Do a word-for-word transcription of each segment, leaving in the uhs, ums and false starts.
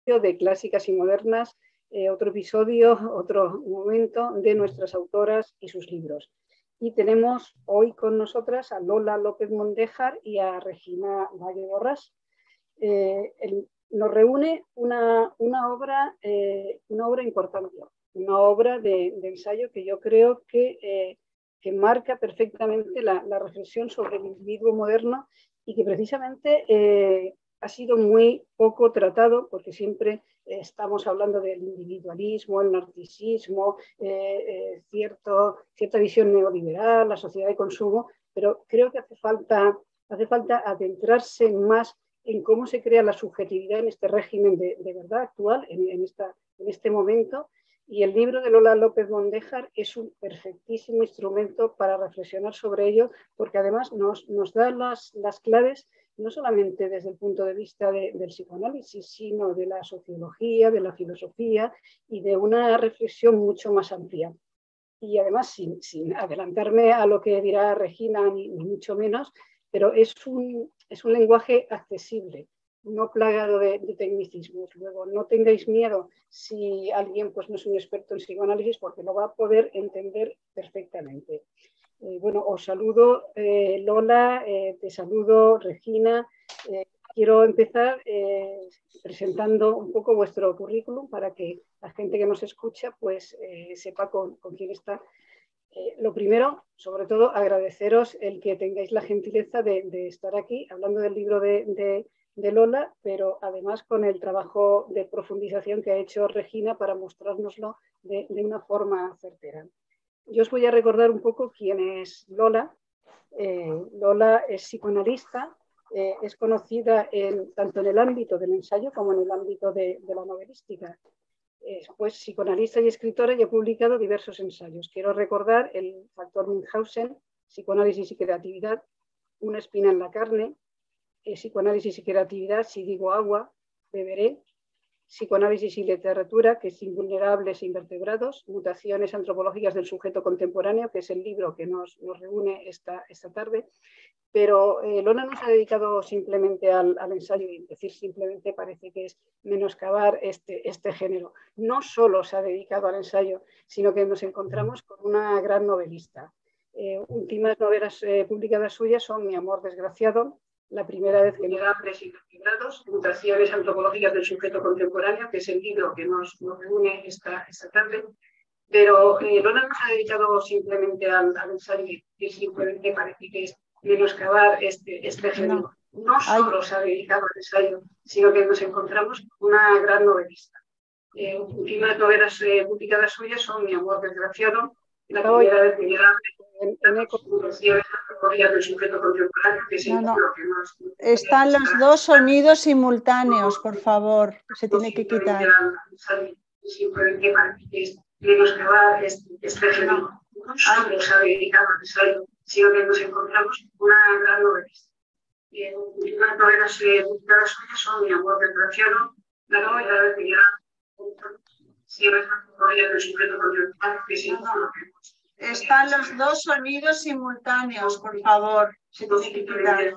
de Clásicas y Modernas, eh, otro episodio, otro momento de nuestras autoras y sus libros. Y tenemos hoy con nosotras a Lola López-Mondéjar y a Regina Valle Borràs. Eh, el, nos reúne una, una, obra, eh, una obra importante, una obra de, de ensayo que yo creo que, eh, que marca perfectamente la, la reflexión sobre el individuo moderno y que precisamente eh, ha sido muy poco tratado porque siempre eh, estamos hablando del individualismo, el narcisismo, eh, eh, cierto, cierta visión neoliberal, la sociedad de consumo, pero creo que hace falta, hace falta adentrarse más en cómo se crea la subjetividad en este régimen de, de verdad actual, en, en, esta, en este momento. Y el libro de Lola López-Mondéjar es un perfectísimo instrumento para reflexionar sobre ello, porque además nos, nos da las, las claves no solamente desde el punto de vista de, del psicoanálisis, sino de la sociología, de la filosofía y de una reflexión mucho más amplia. Y además, sin, sin adelantarme a lo que dirá Regina, ni, ni mucho menos, pero es un, es un lenguaje accesible, no plagado de, de tecnicismos. Luego, no tengáis miedo si alguien pues, no es un experto en psicoanálisis, porque lo va a poder entender perfectamente. Eh, bueno, os saludo, eh, Lola, eh, te saludo, Regina. Eh, quiero empezar eh, presentando un poco vuestro currículum para que la gente que nos escucha pues eh, sepa con, con quién está. Eh, lo primero, sobre todo, agradeceros el que tengáis la gentileza de, de estar aquí hablando del libro de, de, de Lola, pero además con el trabajo de profundización que ha hecho Regina para mostrárnoslo de, de una forma certera. Yo os voy a recordar un poco quién es Lola. Eh, Lola es psicoanalista, eh, es conocida en, tanto en el ámbito del ensayo como en el ámbito de, de la novelística. Eh, pues psicoanalista y escritora y ha publicado diversos ensayos. Quiero recordar el factor Münchhausen, psicoanálisis y creatividad, una espina en la carne, eh, psicoanálisis y creatividad, si digo agua, beberé, psicoanálisis y literatura, que es invulnerables e invertebrados, mutaciones antropológicas del sujeto contemporáneo, que es el libro que nos, nos reúne esta, esta tarde. Pero eh, Lola no se ha dedicado simplemente al, al ensayo, y decir simplemente parece que es menoscabar este, este género. No solo se ha dedicado al ensayo, sino que nos encontramos con una gran novelista. Eh, últimas novelas eh, publicadas suyas son Mi amor desgraciado, la primera vez que Vulnerables y invertebrados, mutaciones antropológicas del sujeto contemporáneo, que es el libro que nos, nos reúne esta, esta tarde. Pero eh, Lola no se ha dedicado simplemente al, al ensayo, y simplemente parece que es menoscabar este, este género. No, no solo Ay. se ha dedicado al ensayo, sino que nos encontramos con una gran novelista. Eh, últimas novelas eh, publicadas suyas son Mi amor desgraciado, la Hoy. primera vez que llega en, en eco. Del sujeto contemporáneo, que es el no, no. que nos... Están los dos sonidos simultáneos, por favor, se tiene que quitar. Simplemente parece que es menoscabar este, este género. No solo se ha dedicado al ensayo, sino que nos encontramos una gran novelista. Eh, las novelas eh, publicadas suyas son Mi amor desgraciado, la novela de Pilar, del sujeto contemporáneo, que es el Están los dos sonidos simultáneos, por favor. Se tiene que quitar.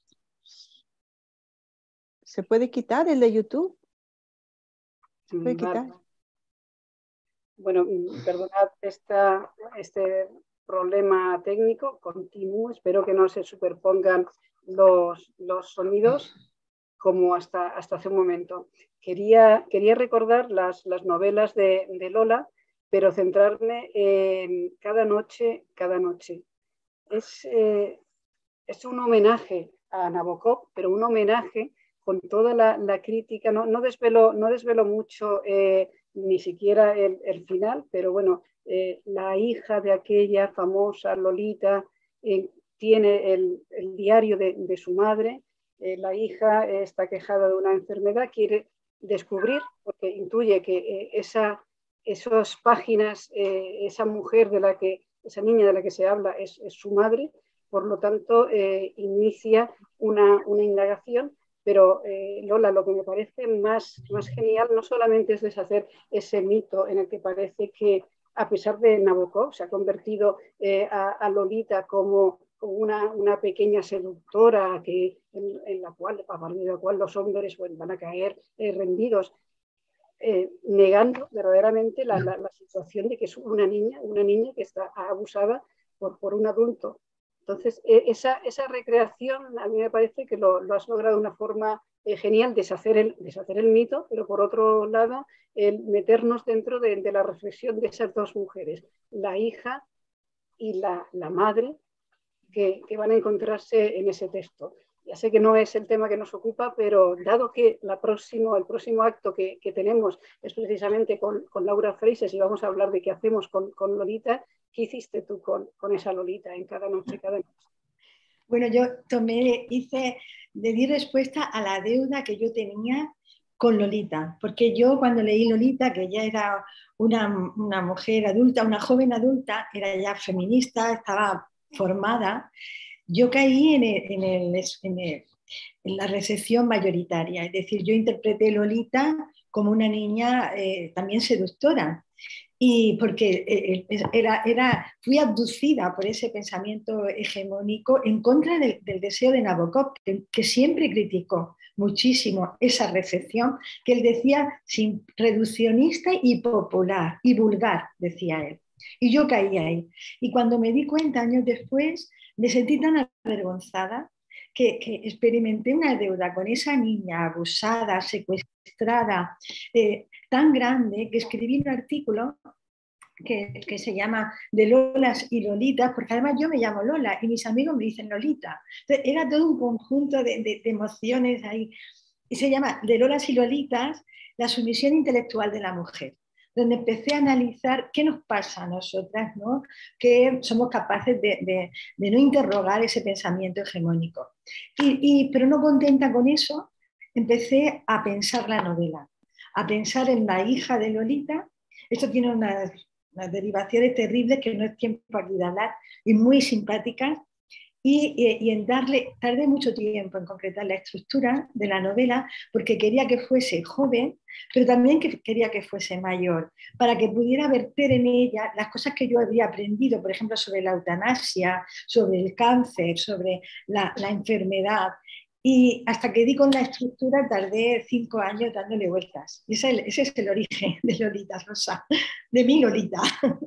¿Se puede quitar el de YouTube? ¿Se puede quitar? Bueno, perdonad esta, este problema técnico, continúo, espero que no se superpongan los, los sonidos como hasta, hasta hace un momento. Quería, quería recordar las, las novelas de, de Lola, pero centrarme en Cada noche, cada noche. Es, eh, es un homenaje a Nabokov, pero un homenaje con toda la, la crítica. No, no, desvelo, no desvelo mucho eh, ni siquiera el, el final, pero bueno, eh, la hija de aquella famosa Lolita eh, tiene el, el diario de, de su madre. Eh, la hija eh, está quejada de una enfermedad, quiere descubrir, porque intuye que eh, esa, esas páginas, eh, esa mujer de la que, esa niña de la que se habla es, es su madre. Por lo tanto, eh, inicia una, una indagación, pero eh, Lola, lo que me parece más, más genial no solamente es deshacer ese mito en el que parece que, a pesar de Nabokov, se ha convertido eh, a, a Lolita como, como una, una pequeña seductora que, en, en la cual, a partir de la cual los hombres bueno, van a caer eh, rendidos. eh, negando verdaderamente la, la, la situación de que es una niña, una niña que está abusada por, por un adulto. Entonces, eh, esa, esa recreación a mí me parece que lo, lo has logrado de una forma eh, genial, deshacer el, deshacer el mito, pero por otro lado, el meternos dentro de, de la reflexión de esas dos mujeres, la hija y la, la madre, que, que van a encontrarse en ese texto. Ya sé que no es el tema que nos ocupa, pero dado que la próximo, el próximo acto que, que tenemos es precisamente con, con Laura Freises y vamos a hablar de qué hacemos con, con Lolita, ¿qué hiciste tú con, con esa Lolita en cada noche, cada noche? Bueno, yo tomé, hice, le di respuesta a la deuda que yo tenía con Lolita, porque yo cuando leí Lolita, que ya era una, una mujer adulta, una joven adulta, era ya feminista, estaba formada, yo caí en, el, en, el, en, el, en la recepción mayoritaria, es decir, yo interpreté Lolita como una niña eh, también seductora, y porque eh, era, era, fui abducida por ese pensamiento hegemónico en contra del, del deseo de Nabokov, que, que siempre criticó muchísimo esa recepción, que él decía sin, reduccionista y popular, y vulgar, decía él. Y yo caí ahí. Y cuando me di cuenta, años después, me sentí tan avergonzada que, que experimenté una deuda con esa niña abusada, secuestrada, eh, tan grande, que escribí un artículo que, que se llama De Lolas y Lolitas, porque además yo me llamo Lola y mis amigos me dicen Lolita. Entonces, era todo un conjunto de, de, de emociones ahí. Y se llama De Lolas y Lolitas, la sumisión intelectual de la mujer, donde empecé a analizar qué nos pasa a nosotras, ¿no? Que somos capaces de, de, de no interrogar ese pensamiento hegemónico. Y, y, pero no contenta con eso, empecé a pensar la novela, a pensar en la hija de Lolita. Esto tiene unas, unas derivaciones terribles que no es tiempo aquí de hablar, y muy simpáticas. Y, y, y en darle, tardé mucho tiempo en concretar la estructura de la novela, porque quería que fuese joven, pero también que quería que fuese mayor, para que pudiera verter en ella las cosas que yo había aprendido, por ejemplo, sobre la eutanasia, sobre el cáncer, sobre la, la enfermedad. Y hasta que di con la estructura tardé cinco años dándole vueltas. Y ese, ese es el origen de Lolita Rosa, de mi Lolita.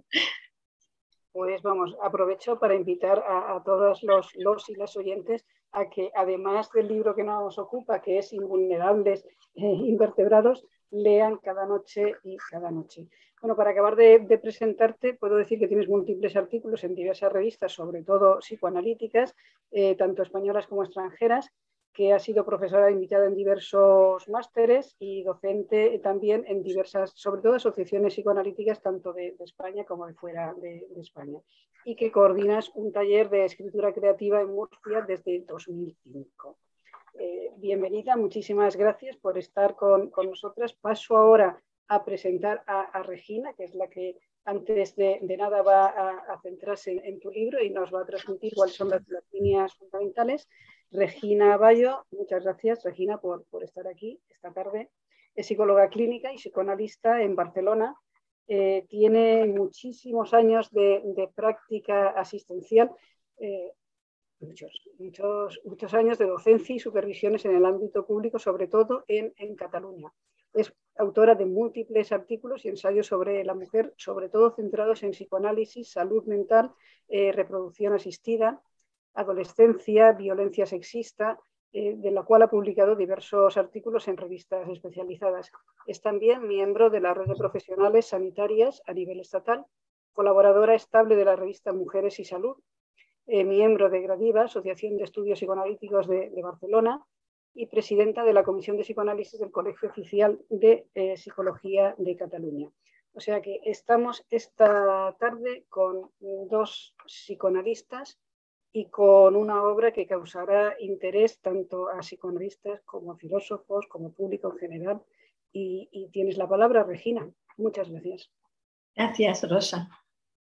Pues vamos, aprovecho para invitar a, a todos los, los y las oyentes a que, además del libro que nos ocupa, que es Invulnerables eh, Invertebrados, lean cada noche y cada noche. Bueno, para acabar de, de presentarte, puedo decir que tienes múltiples artículos en diversas revistas, sobre todo psicoanalíticas, eh, tanto españolas como extranjeras, que ha sido profesora invitada en diversos másteres y docente también en diversas, sobre todo asociaciones psicoanalíticas, tanto de, de España como de fuera de, de España. Y que coordinas un taller de escritura creativa en Murcia desde dos mil cinco. Eh, bienvenida, muchísimas gracias por estar con, con nosotras. Paso ahora a presentar a, a Regina, que es la que antes de, de nada va a, a centrarse en, en tu libro y nos va a transmitir cuáles son las, las líneas fundamentales. Regina Bayo, muchas gracias, Regina, por, por estar aquí esta tarde. Es psicóloga clínica y psicoanalista en Barcelona. Eh, tiene muchísimos años de, de práctica asistencial, eh, muchos, muchos, muchos años de docencia y supervisiones en el ámbito público, sobre todo en, en Cataluña. Es autora de múltiples artículos y ensayos sobre la mujer, sobre todo centrados en psicoanálisis, salud mental, eh, reproducción asistida, adolescencia, violencia sexista, eh, de la cual ha publicado diversos artículos en revistas especializadas. Es también miembro de la red de profesionales sanitarias a nivel estatal, colaboradora estable de la revista Mujeres y Salud, eh, miembro de Gradiva, Asociación de Estudios Psicoanalíticos de, de Barcelona, y presidenta de la Comisión de Psicoanálisis del Colegio Oficial de eh, Psicología de Cataluña. O sea que estamos esta tarde con dos psicoanalistas y con una obra que causará interés tanto a psicoanalistas como a filósofos, como público en general. Y, y tienes la palabra, Regina. Muchas gracias. Gracias, Rosa.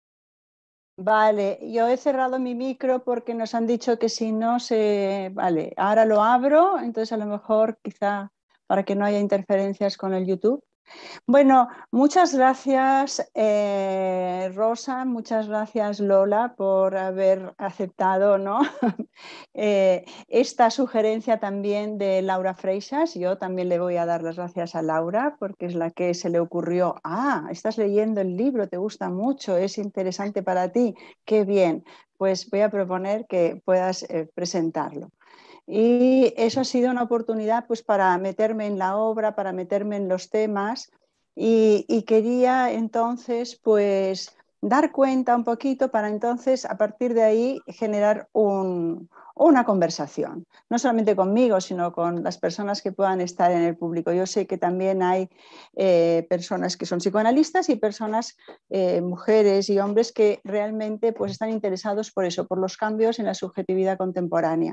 Vale, yo he cerrado mi micro porque nos han dicho que si no se... Vale, ahora lo abro, entonces a lo mejor quizá para que no haya interferencias con el YouTube. Bueno, muchas gracias eh, Rosa, muchas gracias Lola por haber aceptado, ¿no? eh, esta sugerencia también de Laura Freixas. Yo también le voy a dar las gracias a Laura porque es la que se le ocurrió, ah, estás leyendo el libro, te gusta mucho, es interesante para ti, qué bien, pues voy a proponer que puedas eh, presentarlo. Y eso ha sido una oportunidad pues, para meterme en la obra, para meterme en los temas y, y quería entonces pues, dar cuenta un poquito para entonces a partir de ahí generar un, una conversación, no solamente conmigo, sino con las personas que puedan estar en el público. Yo sé que también hay eh, personas que son psicoanalistas y personas, eh, mujeres y hombres que realmente pues, están interesados por eso, por los cambios en la subjetividad contemporánea.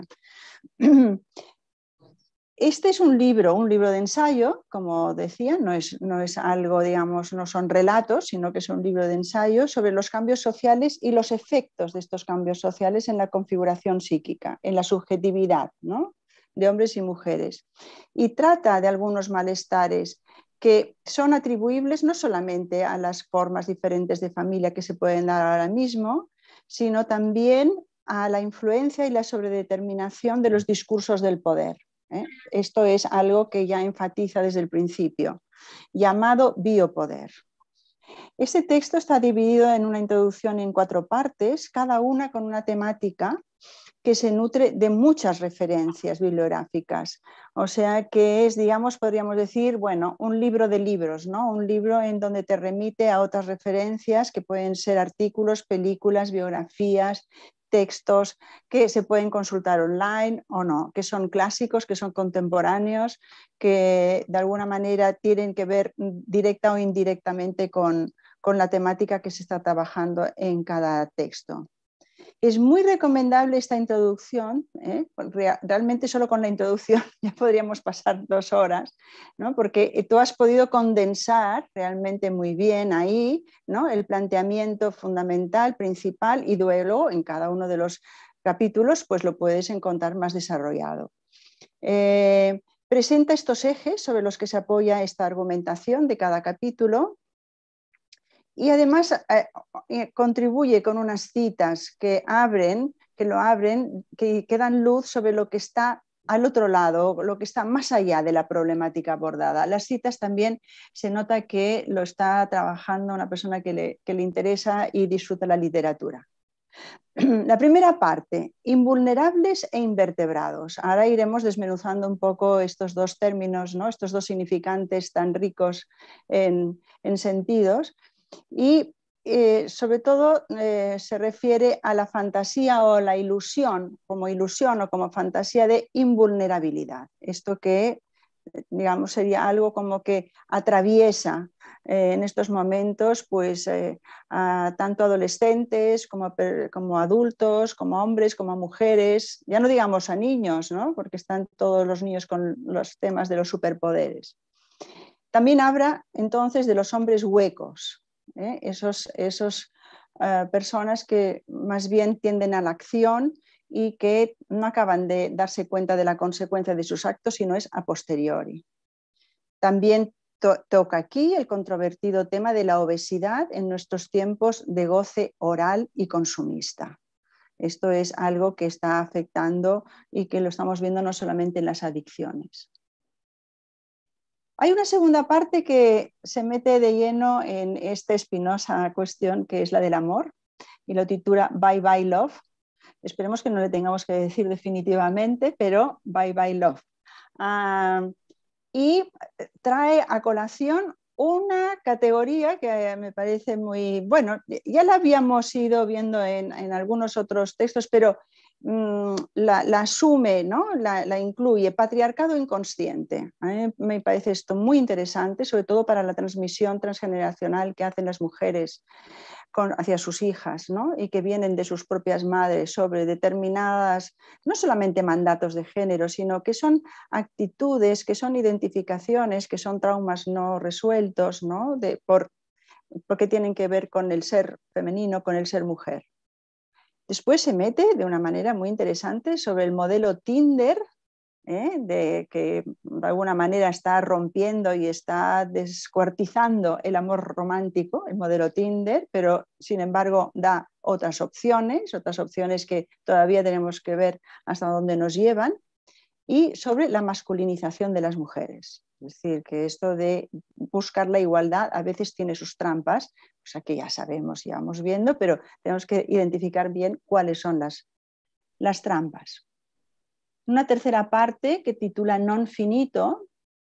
Este es un libro, un libro de ensayo, como decía, no es, no es algo, digamos, no son relatos, sino que es un libro de ensayo sobre los cambios sociales y los efectos de estos cambios sociales en la configuración psíquica, en la subjetividad, ¿no? De hombres y mujeres. Y trata de algunos malestares que son atribuibles no solamente a las formas diferentes de familia que se pueden dar ahora mismo, sino también a la influencia y la sobredeterminación de los discursos del poder. ¿eh? Esto es algo que ya enfatiza desde el principio, llamado biopoder. Este texto está dividido en una introducción en cuatro partes, cada una con una temática que se nutre de muchas referencias bibliográficas. O sea que es, digamos, podríamos decir, bueno, un libro de libros, ¿no? Un libro en donde te remite a otras referencias que pueden ser artículos, películas, biografías, textos que se pueden consultar online o no, que son clásicos, que son contemporáneos, que de alguna manera tienen que ver directa o indirectamente con, con la temática que se está trabajando en cada texto. Es muy recomendable esta introducción, ¿eh? Realmente solo con la introducción ya podríamos pasar dos horas, ¿no? Porque tú has podido condensar realmente muy bien ahí, ¿no? El planteamiento fundamental, principal, y luego en cada uno de los capítulos pues lo puedes encontrar más desarrollado. Eh, presenta estos ejes sobre los que se apoya esta argumentación de cada capítulo. Y además eh, contribuye con unas citas que abren, que lo abren, que, que dan luz sobre lo que está al otro lado, lo que está más allá de la problemática abordada. Las citas también se nota que lo está trabajando una persona que le, que le interesa y disfruta la literatura. La primera parte, invulnerables e invertebrados. Ahora iremos desmenuzando un poco estos dos términos, ¿no? Estos dos significantes tan ricos en, en sentidos. Y eh, sobre todo eh, se refiere a la fantasía o la ilusión, como ilusión o como fantasía de invulnerabilidad. Esto que, digamos, sería algo como que atraviesa eh, en estos momentos pues, eh, a tanto adolescentes como, como adultos, como hombres, como mujeres, ya no digamos a niños, ¿no? Porque están todos los niños con los temas de los superpoderes. También habla entonces de los hombres huecos, ¿eh? esos, esos uh, personas que más bien tienden a la acción y que no acaban de darse cuenta de la consecuencia de sus actos, sino es a posteriori. También to toca aquí el controvertido tema de la obesidad en nuestros tiempos de goce oral y consumista. Esto es algo que está afectando y que lo estamos viendo no solamente en las adicciones. Hay una segunda parte que se mete de lleno en esta espinosa cuestión que es la del amor y lo titula Bye Bye Love. Esperemos que no le tengamos que decir definitivamente, pero Bye Bye Love. Uh, y trae a colación una categoría que me parece muy, bueno, ya la habíamos ido viendo en, en algunos otros textos, pero mmm, la, la asume, ¿no? la, la incluye, patriarcado inconsciente. A mí me parece esto muy interesante, sobre todo para la transmisión transgeneracional que hacen las mujeres con, hacia sus hijas, ¿no? Y que vienen de sus propias madres sobre determinadas, no solamente mandatos de género, sino que son actitudes, que son identificaciones, que son traumas no resueltos, ¿no? De, por, porque tienen que ver con el ser femenino, con el ser mujer. Después se mete de una manera muy interesante sobre el modelo Tinder ¿eh? De que de alguna manera está rompiendo y está descuartizando el amor romántico, el modelo Tinder, pero sin embargo da otras opciones, otras opciones que todavía tenemos que ver hasta dónde nos llevan, y sobre la masculinización de las mujeres. Es decir, que esto de buscar la igualdad a veces tiene sus trampas, o sea que ya sabemos, ya vamos viendo, pero tenemos que identificar bien cuáles son las, las trampas. Una tercera parte que titula Non finito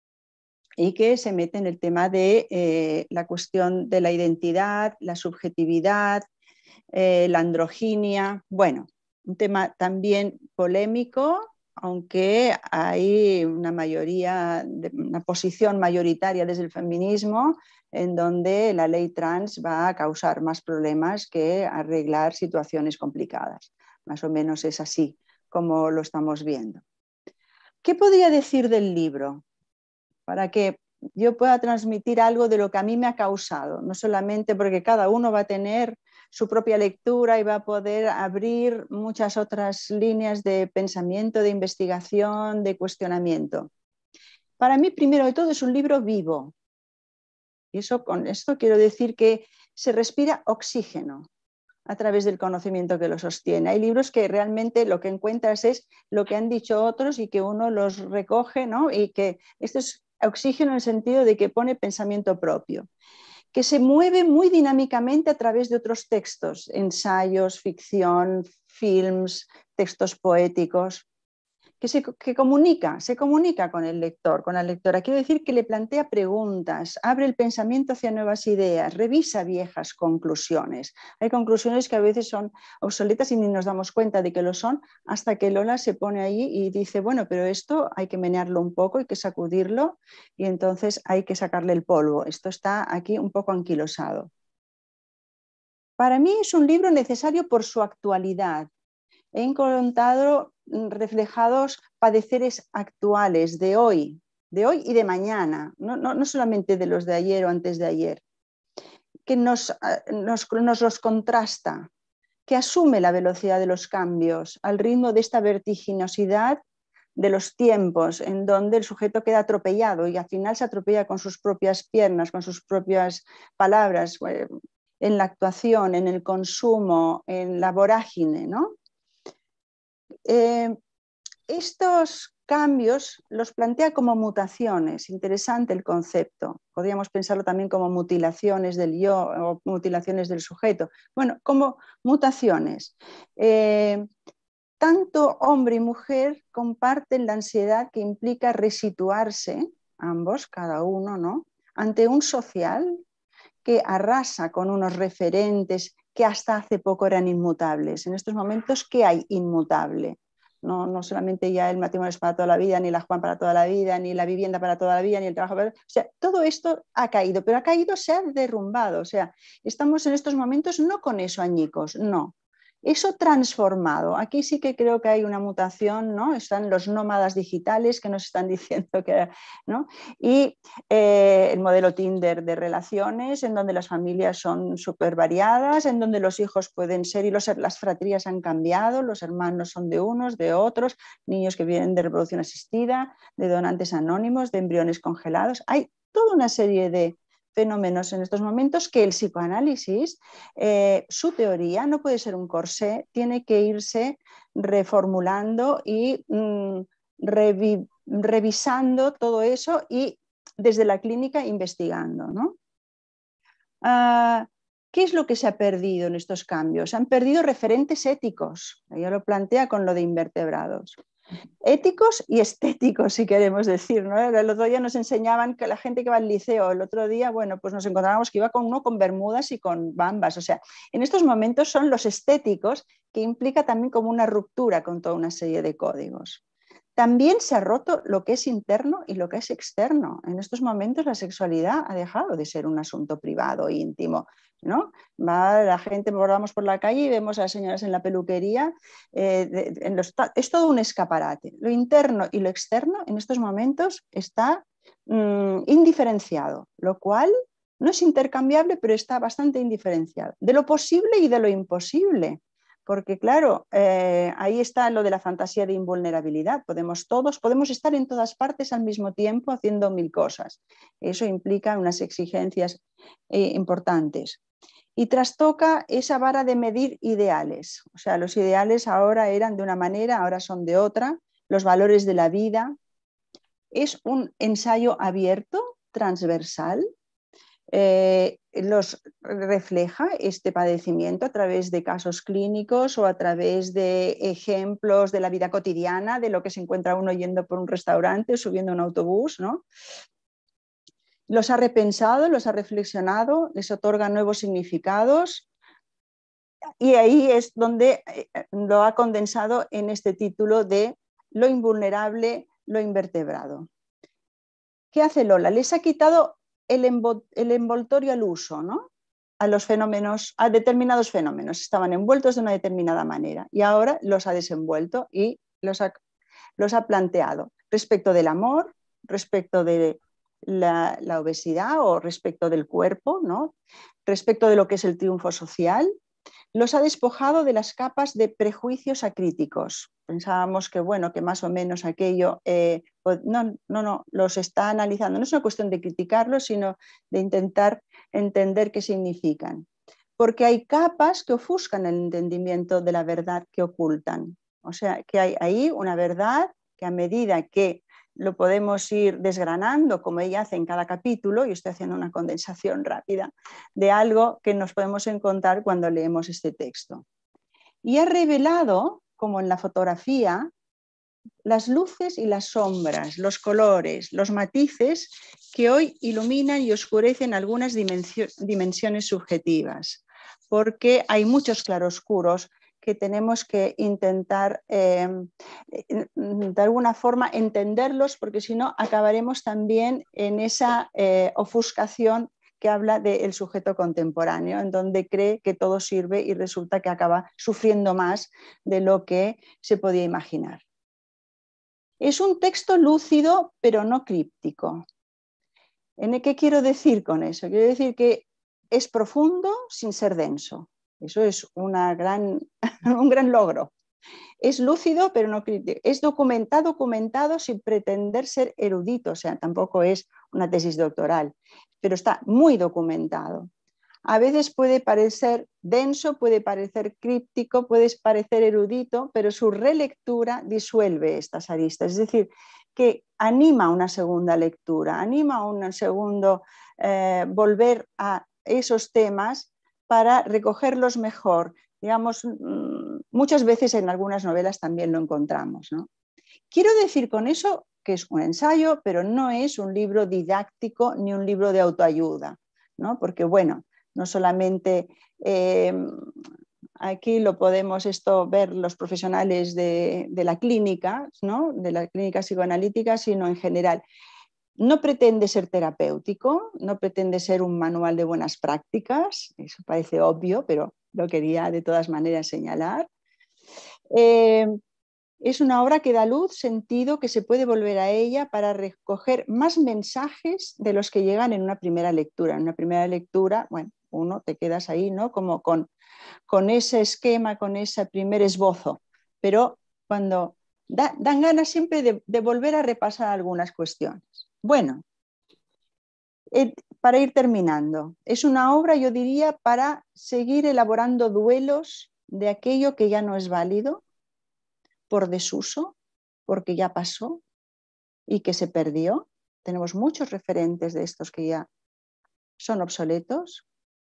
y que se mete en el tema de eh, la cuestión de la identidad, la subjetividad, eh, la androginia. Bueno, un tema también polémico, aunque hay una mayoría, una posición mayoritaria desde el feminismo en donde la ley trans va a causar más problemas que arreglar situaciones complicadas. Más o menos es así como lo estamos viendo. ¿Qué podría decir del libro? Para que yo pueda transmitir algo de lo que a mí me ha causado, no solamente porque cada uno va a tener su propia lectura y va a poder abrir muchas otras líneas de pensamiento, de investigación, de cuestionamiento. Para mí, primero de todo, es un libro vivo. Y eso, con esto quiero decir que se respira oxígeno a través del conocimiento que lo sostiene. Hay libros que realmente lo que encuentras es lo que han dicho otros y que uno los recoge, ¿no? Y que esto es oxígeno en el sentido de que pone pensamiento propio, que se mueve muy dinámicamente a través de otros textos, ensayos, ficción, films, textos poéticos, que se que comunica, se comunica con el lector, con la lectora. Quiero decir que le plantea preguntas, abre el pensamiento hacia nuevas ideas, revisa viejas conclusiones. Hay conclusiones que a veces son obsoletas y ni nos damos cuenta de que lo son hasta que Lola se pone allí y dice, bueno, pero esto hay que menearlo un poco, hay que sacudirlo y entonces hay que sacarle el polvo. Esto está aquí un poco anquilosado. Para mí es un libro necesario por su actualidad. He encontrado reflejados padeceres actuales de hoy, de hoy y de mañana, no, no, no solamente de los de ayer o antes de ayer, que nos, nos, nos los contrasta, que asume la velocidad de los cambios al ritmo de esta vertiginosidad de los tiempos en donde el sujeto queda atropellado y al final se atropella con sus propias piernas, con sus propias palabras, en la actuación, en el consumo, en la vorágine, ¿no? Eh, estos cambios los plantea como mutaciones, interesante el concepto, podríamos pensarlo también como mutilaciones del yo o mutilaciones del sujeto, bueno, como mutaciones. Eh, tanto hombre y mujer comparten la ansiedad que implica resituarse, ambos, cada uno, ¿no?, ante un social que arrasa con unos referentes que hasta hace poco eran inmutables. En estos momentos, ¿qué hay inmutable? No, no solamente ya el matrimonio es para toda la vida, ni la Juan para toda la vida, ni la vivienda para toda la vida, ni el trabajo para... O sea, todo esto ha caído, pero ha caído, se ha derrumbado. O sea, estamos en estos momentos no con eso añicos, no. Eso transformado. Aquí sí que creo que hay una mutación, ¿no? Están los nómadas digitales que nos están diciendo que, ¿no? Y eh, el modelo Tinder de relaciones, en donde las familias son súper variadas, en donde los hijos pueden ser, y los, las fratrías han cambiado, los hermanos son de unos, de otros, niños que vienen de reproducción asistida, de donantes anónimos, de embriones congelados. Hay toda una serie de fenómenos en estos momentos que el psicoanálisis, eh, su teoría no puede ser un corsé, tiene que irse reformulando y mm, revi revisando todo eso y desde la clínica investigando, ¿no? Uh, ¿Qué es lo que se ha perdido en estos cambios? Se han perdido referentes éticos, ella lo plantea con lo de invertebrados. Éticos y estéticos, si queremos decir, ¿no? El otro día nos enseñaban que la gente que va al liceo, el otro día, bueno, pues nos encontrábamos que iba con uno con bermudas y con bambas. O sea, en estos momentos son los estéticos, que implica también como una ruptura con toda una serie de códigos. También se ha roto lo que es interno y lo que es externo. En estos momentos la sexualidad ha dejado de ser un asunto privado, íntimo, ¿no? Va la gente, vamos por la calle y vemos a las señoras en la peluquería, eh, de, en los, es todo un escaparate. Lo interno y lo externo en estos momentos está mmm, indiferenciado, lo cual no es intercambiable, pero está bastante indiferenciado. De lo posible y de lo imposible. Porque claro, eh, ahí está lo de la fantasía de invulnerabilidad. Podemos todos, podemos estar en todas partes al mismo tiempo haciendo mil cosas. Eso implica unas exigencias eh, importantes. Y trastoca esa vara de medir ideales. O sea, los ideales ahora eran de una manera, ahora son de otra. Los valores de la vida. Es un ensayo abierto, transversal. Eh, los refleja este padecimiento a través de casos clínicos o a través de ejemplos de la vida cotidiana, de lo que se encuentra uno yendo por un restaurante o subiendo un autobús, ¿no? Los ha repensado, los ha reflexionado, les otorga nuevos significados y ahí es donde lo ha condensado en este título de Lo invulnerable, lo invertebrado. ¿Qué hace Lola? Les ha quitado el, envol el envoltorio al uso, ¿no? A los fenómenos, a determinados fenómenos. Estaban envueltos de una determinada manera y ahora los ha desenvuelto y los ha, los ha planteado respecto del amor, respecto de la, la obesidad o respecto del cuerpo, ¿no? Respecto de lo que es el triunfo social. Los ha despojado de las capas de prejuicios acríticos. Pensábamos que, bueno, que más o menos aquello, eh, pues no, no, no, los está analizando. No es una cuestión de criticarlos, sino de intentar entender qué significan. Porque hay capas que ofuscan el entendimiento de la verdad que ocultan. O sea, que hay ahí una verdad que a medida que lo podemos ir desgranando, como ella hace en cada capítulo, y estoy haciendo una condensación rápida de algo que nos podemos encontrar cuando leemos este texto. Y ha revelado, como en la fotografía, las luces y las sombras, los colores, los matices que hoy iluminan y oscurecen algunas dimensiones subjetivas, porque hay muchos claroscuros que tenemos que intentar eh, de alguna forma entenderlos, porque si no acabaremos también en esa eh, ofuscación que habla del sujeto contemporáneo, en donde cree que todo sirve y resulta que acaba sufriendo más de lo que se podía imaginar. Es un texto lúcido, pero no críptico. ¿Qué quiero decir con eso? Quiero decir que es profundo sin ser denso. Eso es una gran, un gran logro. Es lúcido, pero no crítico. Es documentado, documentado sin pretender ser erudito, o sea, tampoco es una tesis doctoral, pero está muy documentado. A veces puede parecer denso, puede parecer críptico, puede parecer erudito, pero su relectura disuelve estas aristas. Es decir, que anima una segunda lectura, anima un segundo eh, volver a esos temas para recogerlos mejor. Digamos, muchas veces en algunas novelas también lo encontramos, ¿no? Quiero decir con eso que es un ensayo, pero no es un libro didáctico ni un libro de autoayuda, ¿no? Porque, bueno, no solamente eh, aquí lo podemos esto ver los profesionales de, de la clínica, ¿no? De la clínica psicoanalítica, sino en general. No pretende ser terapéutico, no pretende ser un manual de buenas prácticas, eso parece obvio, pero lo quería de todas maneras señalar. Eh, es una obra que da luz, sentido, que se puede volver a ella para recoger más mensajes de los que llegan en una primera lectura. En una primera lectura, bueno, uno te quedas ahí, ¿no? Como con, con ese esquema, con ese primer esbozo, pero cuando da, dan ganas siempre de, de volver a repasar algunas cuestiones. Bueno, eh, para ir terminando, es una obra, yo diría, para seguir elaborando duelos de aquello que ya no es válido por desuso, porque ya pasó y que se perdió. Tenemos muchos referentes de estos que ya son obsoletos,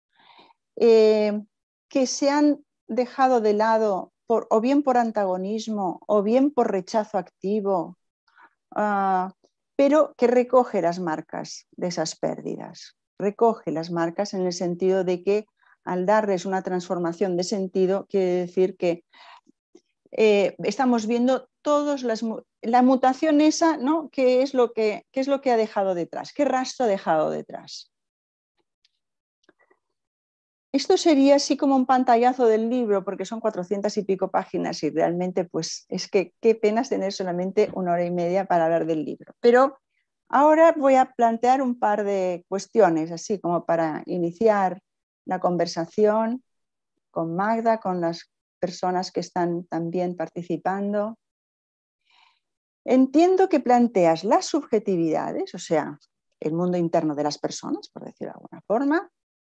eh, que se han dejado de lado por, o bien por antagonismo o bien por rechazo activo, uh, pero que recoge las marcas de esas pérdidas, recoge las marcas en el sentido de que al darles una transformación de sentido quiere decir que eh, estamos viendo todos las, la mutación esa, ¿no? ¿Qué es lo que, qué es lo que ha dejado detrás? ¿Qué rastro ha dejado detrás? Esto sería así como un pantallazo del libro, porque son cuatrocientas y pico páginas y realmente pues es que qué pena tener solamente una hora y media para hablar del libro. Pero ahora voy a plantear un par de cuestiones, así como para iniciar la conversación con Magda, con las personas que están también participando. Entiendo que planteas las subjetividades, o sea, el mundo interno de las personas, por decirlo de alguna forma,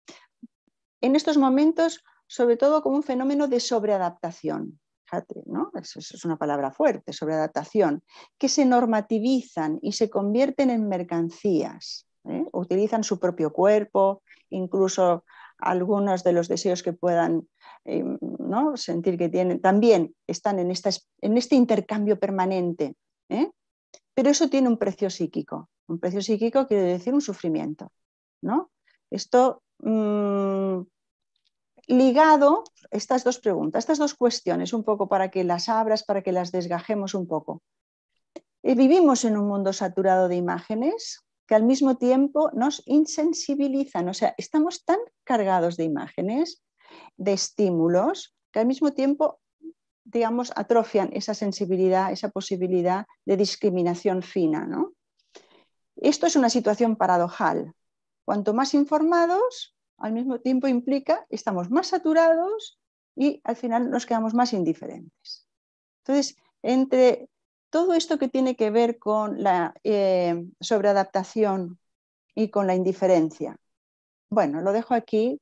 en estos momentos, sobre todo como un fenómeno de sobreadaptación. Fíjate, ¿no? Eso es una palabra fuerte, sobreadaptación, que se normativizan y se convierten en mercancías, ¿eh? Utilizan su propio cuerpo, incluso algunos de los deseos que puedan eh, ¿no? sentir que tienen, también están en, esta, en este intercambio permanente, ¿eh? Pero eso tiene un precio psíquico. Un precio psíquico quiere decir un sufrimiento, ¿no? Esto mmm, ligado, estas dos preguntas, estas dos cuestiones, un poco para que las abras, para que las desgajemos un poco. Vivimos en un mundo saturado de imágenes que al mismo tiempo nos insensibilizan, o sea, estamos tan cargados de imágenes, de estímulos, que al mismo tiempo, digamos, atrofian esa sensibilidad, esa posibilidad de discriminación fina, ¿no? Esto es una situación paradojal. Cuanto más informados, al mismo tiempo implica que estamos más saturados y al final nos quedamos más indiferentes. Entonces, entre todo esto que tiene que ver con la eh, sobreadaptación y con la indiferencia, bueno, lo dejo aquí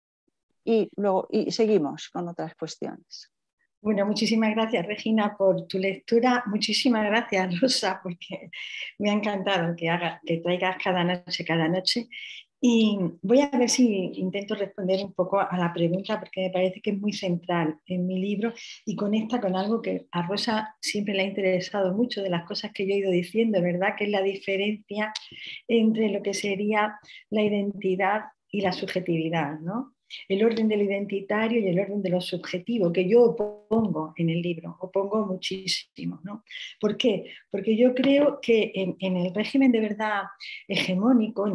y luego y seguimos con otras cuestiones. Bueno, muchísimas gracias, Regina, por tu lectura. Muchísimas gracias, Rosa, porque me ha encantado que, haga, que traigas cada noche, cada noche. Y voy a ver si intento responder un poco a la pregunta, porque me parece que es muy central en mi libro y conecta con algo que a Rosa siempre le ha interesado mucho de las cosas que yo he ido diciendo, ¿verdad? Que es la diferencia entre lo que sería la identidad y la subjetividad, ¿no? El orden de lo identitario y el orden de lo subjetivo, que yo opongo en el libro, opongo muchísimo, ¿no? ¿Por qué? Porque yo creo que en, en el régimen de verdad hegemónico,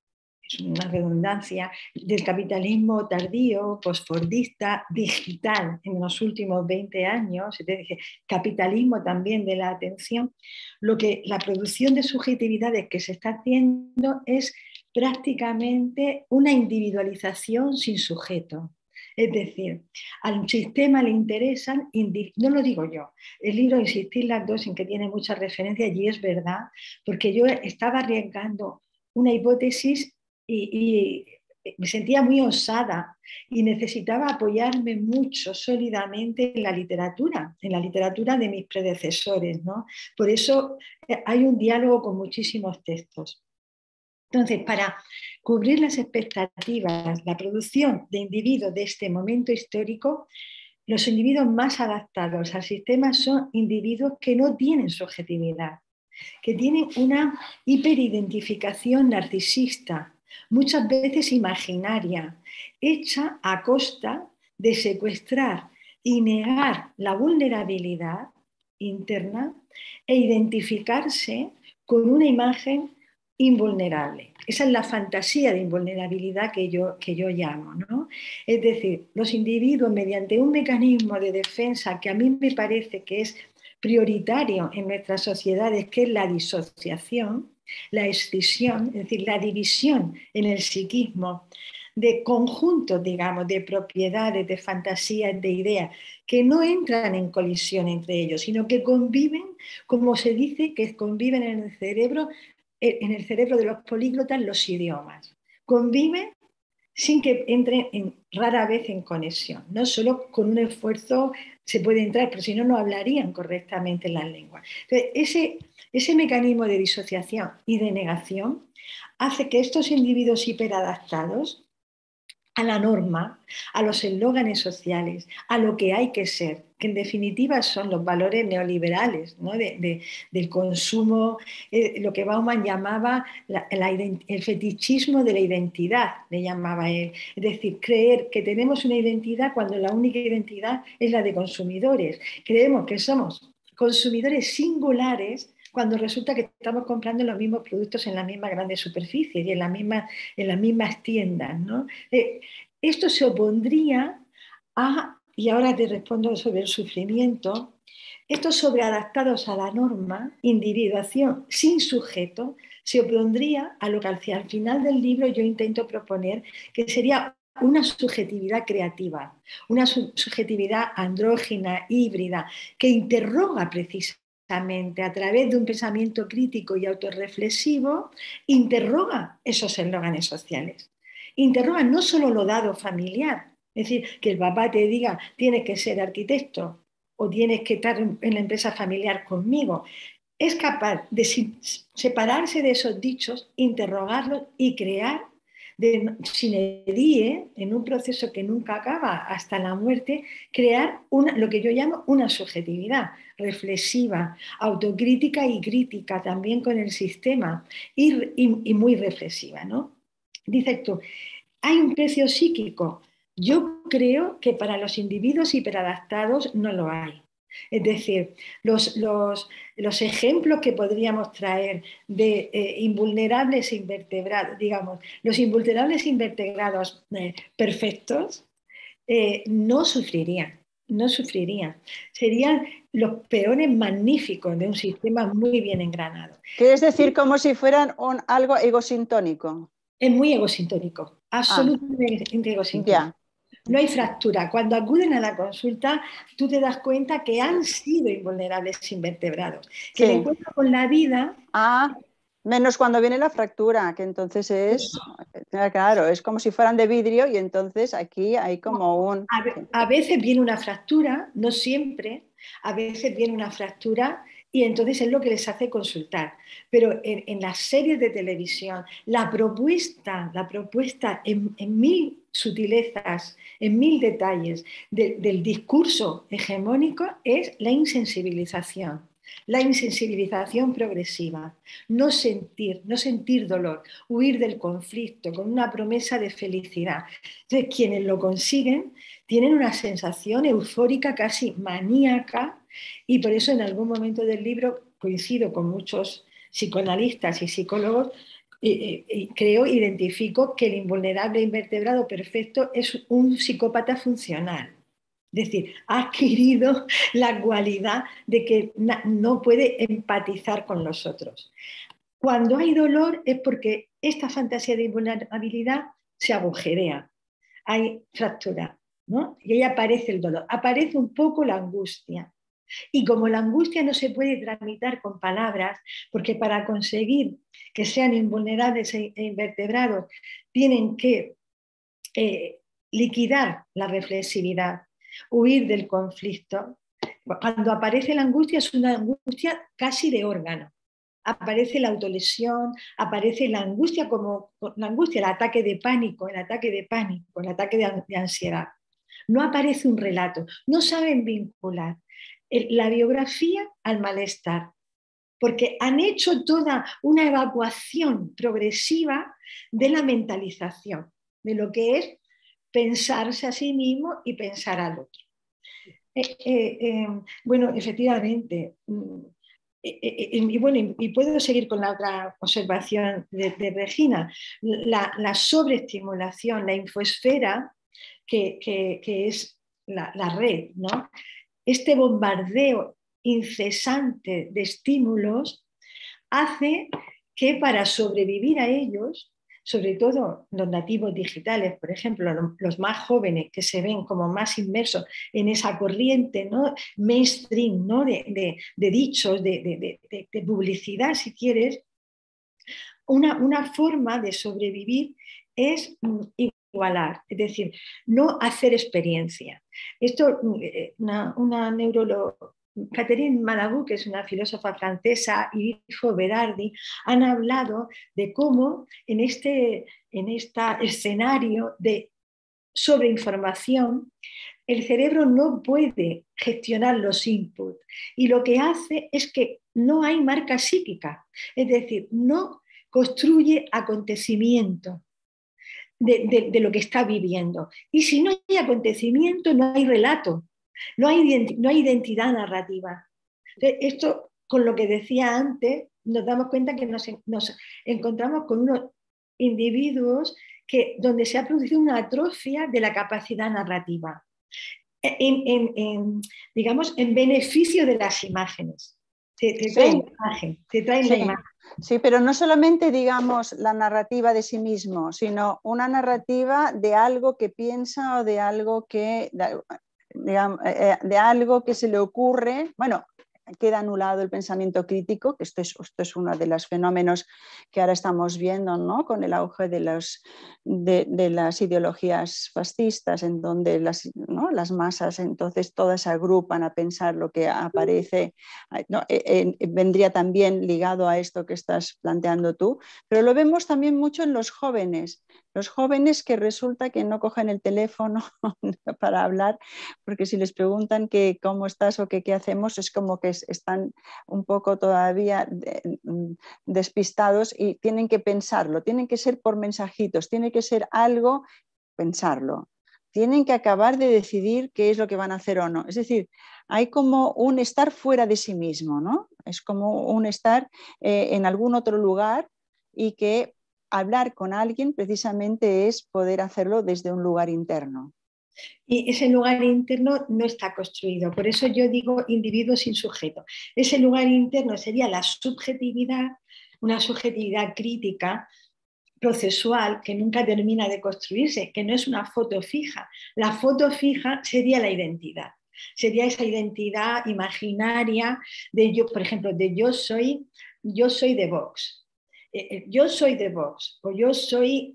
es una redundancia, del capitalismo tardío, posfordista, digital en los últimos veinte años, es decir, capitalismo también de la atención, lo que la producción de subjetividades que se está haciendo es prácticamente una individualización sin sujeto. Es decir, al sistema le interesan, no lo digo yo, el libro insistí en las dos en que tiene muchas referencias y es verdad, porque yo estaba arriesgando una hipótesis y, y me sentía muy osada y necesitaba apoyarme mucho sólidamente en la literatura, en la literatura de mis predecesores, ¿no? Por eso hay un diálogo con muchísimos textos. Entonces, para cubrir las expectativas, la producción de individuos de este momento histórico, los individuos más adaptados al sistema son individuos que no tienen subjetividad, que tienen una hiperidentificación narcisista, muchas veces imaginaria, hecha a costa de secuestrar y negar la vulnerabilidad interna e identificarse con una imagen invulnerable. Esa es la fantasía de invulnerabilidad que yo, que yo llamo, ¿no? Es decir, los individuos mediante un mecanismo de defensa que a mí me parece que es prioritario en nuestras sociedades, que es la disociación, la escisión, es decir, la división en el psiquismo de conjuntos, digamos, de propiedades, de fantasías, de ideas, que no entran en colisión entre ellos, sino que conviven, como se dice, que conviven en el cerebro, en el cerebro de los políglotas los idiomas. Conviven sin que entren en, rara vez en conexión, no solo con un esfuerzo se puede entrar, pero si no, no hablarían correctamente las lenguas. Entonces, ese, ese mecanismo de disociación y de negación hace que estos individuos hiperadaptados a la norma, a los eslóganes sociales, a lo que hay que ser, que en definitiva son los valores neoliberales, ¿no? de, de, del consumo, eh, lo que Bauman llamaba la, la, el fetichismo de la identidad, le llamaba él. Es decir, creer que tenemos una identidad cuando la única identidad es la de consumidores. Creemos que somos consumidores singulares cuando resulta que estamos comprando los mismos productos en las mismas grandes superficies y en, la misma, en las mismas tiendas, ¿no? Eh, esto se opondría a, y ahora te respondo sobre el sufrimiento, estos sobreadaptados a la norma, individuación sin sujeto, se opondría a lo que hacia el final del libro yo intento proponer, que sería una subjetividad creativa, una subjetividad andrógina, híbrida, que interroga precisamente a través de un pensamiento crítico y autorreflexivo, interroga esos eslóganes sociales. Interroga no solo lo dado familiar, es decir, que el papá te diga tienes que ser arquitecto o tienes que estar en la empresa familiar conmigo. Es capaz de separarse de esos dichos, interrogarlos y crear de sinedie, en un proceso que nunca acaba hasta la muerte, crear una, lo que yo llamo una subjetividad reflexiva, autocrítica y crítica también con el sistema y, y, y muy reflexiva, ¿no? Dices tú, ¿hay un precio psíquico? Yo creo que para los individuos hiperadaptados no lo hay. Es decir, los, los, los ejemplos que podríamos traer de eh, invulnerables invertebrados, digamos, los invulnerables invertebrados eh, perfectos, eh, no sufrirían, no sufrirían. Serían los peores magníficos de un sistema muy bien engranado. ¿Quieres decir como si fueran un, algo egosintónico? Es muy egosintónico, absolutamente ah, egosintónico. Ya. No hay fractura. Cuando acuden a la consulta, tú te das cuenta que han sido invulnerables invertebrados, que sí. El encuentro con la vida... Ah, menos cuando viene la fractura, que entonces es, claro, es como si fueran de vidrio y entonces aquí hay como un... A, a veces viene una fractura, no siempre, a veces viene una fractura y entonces es lo que les hace consultar. Pero en, en las series de televisión, la propuesta, la propuesta en, en mil sutilezas, en mil detalles de, del discurso hegemónico es la insensibilización. La insensibilización progresiva, no sentir, no sentir dolor, huir del conflicto con una promesa de felicidad. Entonces, quienes lo consiguen tienen una sensación eufórica casi maníaca y por eso en algún momento del libro coincido con muchos psicoanalistas y psicólogos y, y creo, identifico que el invulnerable invertebrado perfecto es un psicópata funcional. Es decir, ha adquirido la cualidad de que no puede empatizar con los otros. Cuando hay dolor es porque esta fantasía de invulnerabilidad se agujerea, hay fractura, ¿no? Y ahí aparece el dolor, aparece un poco la angustia. Y como la angustia no se puede tramitar con palabras, porque para conseguir que sean invulnerables e invertebrados tienen que eh, liquidar la reflexividad, huir del conflicto. Cuando aparece la angustia es una angustia casi de órgano. Aparece la autolesión, aparece la angustia como la angustia, el ataque de pánico, el ataque de pánico, el ataque de, de ansiedad. No aparece un relato, no saben vincular la biografía al malestar, porque han hecho toda una evacuación progresiva de la mentalización, de lo que es pensarse a sí mismo y pensar al otro. Eh, eh, eh, bueno, efectivamente, eh, eh, y, bueno, y puedo seguir con la otra observación de, de Regina, la, la sobreestimulación, la infoesfera, que, que, que es la, la red, ¿no? Este bombardeo incesante de estímulos hace que para sobrevivir a ellos, sobre todo los nativos digitales, por ejemplo, los más jóvenes que se ven como más inmersos en esa corriente, ¿no? mainstream, ¿no? de, de, de dichos, de, de, de, de publicidad, si quieres, una, una forma de sobrevivir es igualar, es decir, no hacer experiencia. Esto, una, una neuróloga, Catherine Malabou, que es una filósofa francesa, y hijo Berardi, han hablado de cómo en este, en este escenario de sobreinformación el cerebro no puede gestionar los inputs y lo que hace es que no hay marca psíquica, es decir, no construye acontecimiento de, de, de lo que está viviendo. Y si no hay acontecimiento, no hay relato. No hay, no hay identidad narrativa. Entonces, esto, con lo que decía antes, nos damos cuenta que nos, nos encontramos con unos individuos que, donde se ha producido una atrofia de la capacidad narrativa, en, en, en, digamos, en beneficio de las imágenes. te, te Sí. traen la imagen, te traen la Sí. imagen. Sí, pero no solamente digamos la narrativa de sí mismo, sino una narrativa de algo que piensa o de algo que, de, digamos, de algo que se le ocurre. Bueno, queda anulado el pensamiento crítico, que esto es, esto es uno de los fenómenos que ahora estamos viendo, ¿no? Con el auge de, los, de, de las ideologías fascistas, en donde las, ¿no? las masas entonces todas se agrupan a pensar lo que aparece. No, eh, eh, vendría también ligado a esto que estás planteando tú, pero lo vemos también mucho en los jóvenes. Los jóvenes que resulta que no cogen el teléfono para hablar, porque si les preguntan que cómo estás o que qué hacemos, es como que están un poco todavía despistados y tienen que pensarlo, tienen que ser por mensajitos, tiene que ser algo, pensarlo. Tienen que acabar de decidir qué es lo que van a hacer o no. Es decir, hay como un estar fuera de sí mismo, ¿no? Es como un estar eh, en algún otro lugar y que hablar con alguien precisamente es poder hacerlo desde un lugar interno. Y ese lugar interno no está construido, por eso yo digo individuo sin sujeto. Ese lugar interno sería la subjetividad, una subjetividad crítica, procesual, que nunca termina de construirse, que no es una foto fija. La foto fija sería la identidad, sería esa identidad imaginaria de yo, por ejemplo, de yo soy, yo soy de Vox. Yo soy de Vox, o yo soy...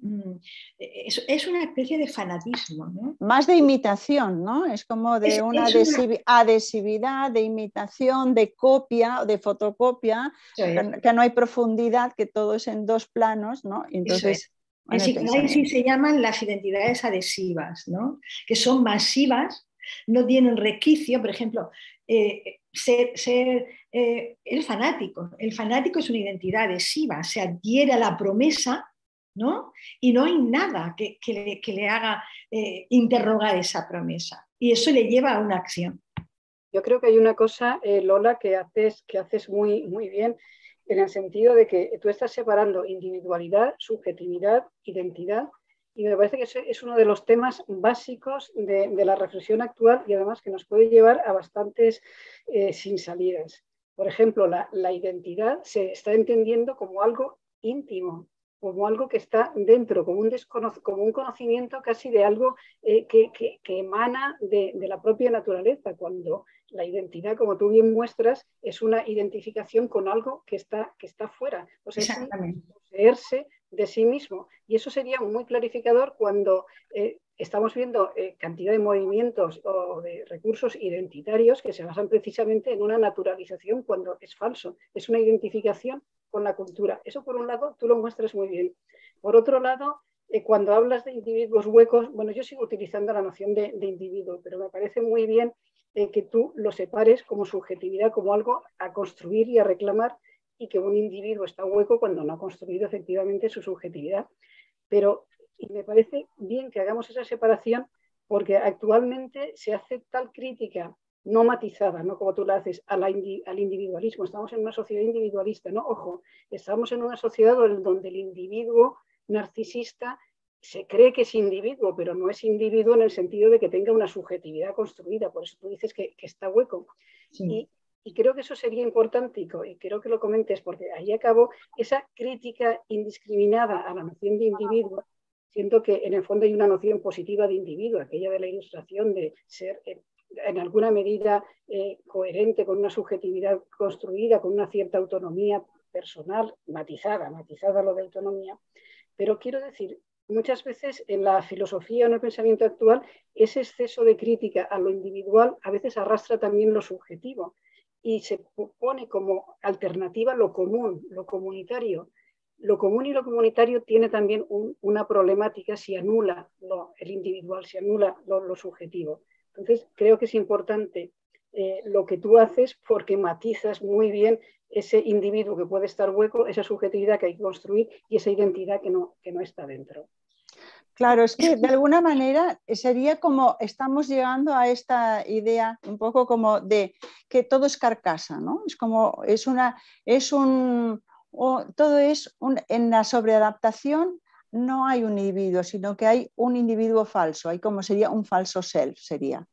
Es, es una especie de fanatismo, ¿no? Más de imitación, ¿no? Es como de es, una, es adhesiv una adhesividad, de imitación, de copia, de fotocopia, que, que no hay profundidad, que todo es en dos planos, ¿no? Entonces, en psicoanálisis se llaman las identidades adhesivas, ¿no? Que son masivas, no tienen resquicio, por ejemplo, eh, ser, ser eh, el fanático. El fanático es una identidad adhesiva, se adhiere a la promesa, ¿no? Y no hay nada que, que, le, que le haga eh, interrogar esa promesa. Y eso le lleva a una acción. Yo creo que hay una cosa, eh, Lola, que haces, que haces muy, muy bien, en el sentido de que tú estás separando individualidad, subjetividad, identidad, y me parece que ese es uno de los temas básicos de, de la reflexión actual y además que nos puede llevar a bastantes eh, sin salidas. Por ejemplo, la, la identidad se está entendiendo como algo íntimo, como algo que está dentro, como un, como un conocimiento casi de algo eh, que, que, que emana de, de la propia naturaleza, cuando la identidad, como tú bien muestras, es una identificación con algo que está, que está fuera. O sea, es un poseerse de sí mismo. Y eso sería muy clarificador cuando eh, estamos viendo eh, cantidad de movimientos o de recursos identitarios que se basan precisamente en una naturalización cuando es falso. Es una identificación con la cultura. Eso, por un lado, tú lo muestras muy bien. Por otro lado, eh, cuando hablas de individuos huecos, bueno, yo sigo utilizando la noción de, de individuo, pero me parece muy bien eh, que tú lo separes como subjetividad, como algo a construir y a reclamar, y que un individuo está hueco cuando no ha construido efectivamente su subjetividad. Pero y me parece bien que hagamos esa separación porque actualmente se hace tal crítica no matizada, no como tú la haces, a la indi al individualismo. Estamos en una sociedad individualista, ¿no? Ojo, estamos en una sociedad donde el individuo narcisista se cree que es individuo, pero no es individuo en el sentido de que tenga una subjetividad construida. Por eso tú dices que, que está hueco. Sí. Y, y creo que eso sería importante y, y quiero que lo comentes porque ahí acabó esa crítica indiscriminada a la noción de individuo. Siento que en el fondo hay una noción positiva de individuo, aquella de la ilustración de ser eh, en alguna medida eh, coherente con una subjetividad construida, con una cierta autonomía personal, matizada, matizada lo de autonomía. Pero quiero decir, muchas veces en la filosofía o en el pensamiento actual, ese exceso de crítica a lo individual a veces arrastra también lo subjetivo y se pone como alternativa lo común, lo comunitario. Lo común y lo comunitario tiene también un, una problemática si anula lo, el individual, si anula lo, lo subjetivo. Entonces, creo que es importante eh, lo que tú haces porque matizas muy bien ese individuo que puede estar hueco, esa subjetividad que hay que construir y esa identidad que no, que no está dentro. Claro, es que de alguna manera sería como estamos llegando a esta idea un poco como de que todo es carcasa, ¿no? Es como, es una, es un, o, todo es, un, en la sobreadaptación no hay un individuo, sino que hay un individuo falso, hay como sería un falso self, sería.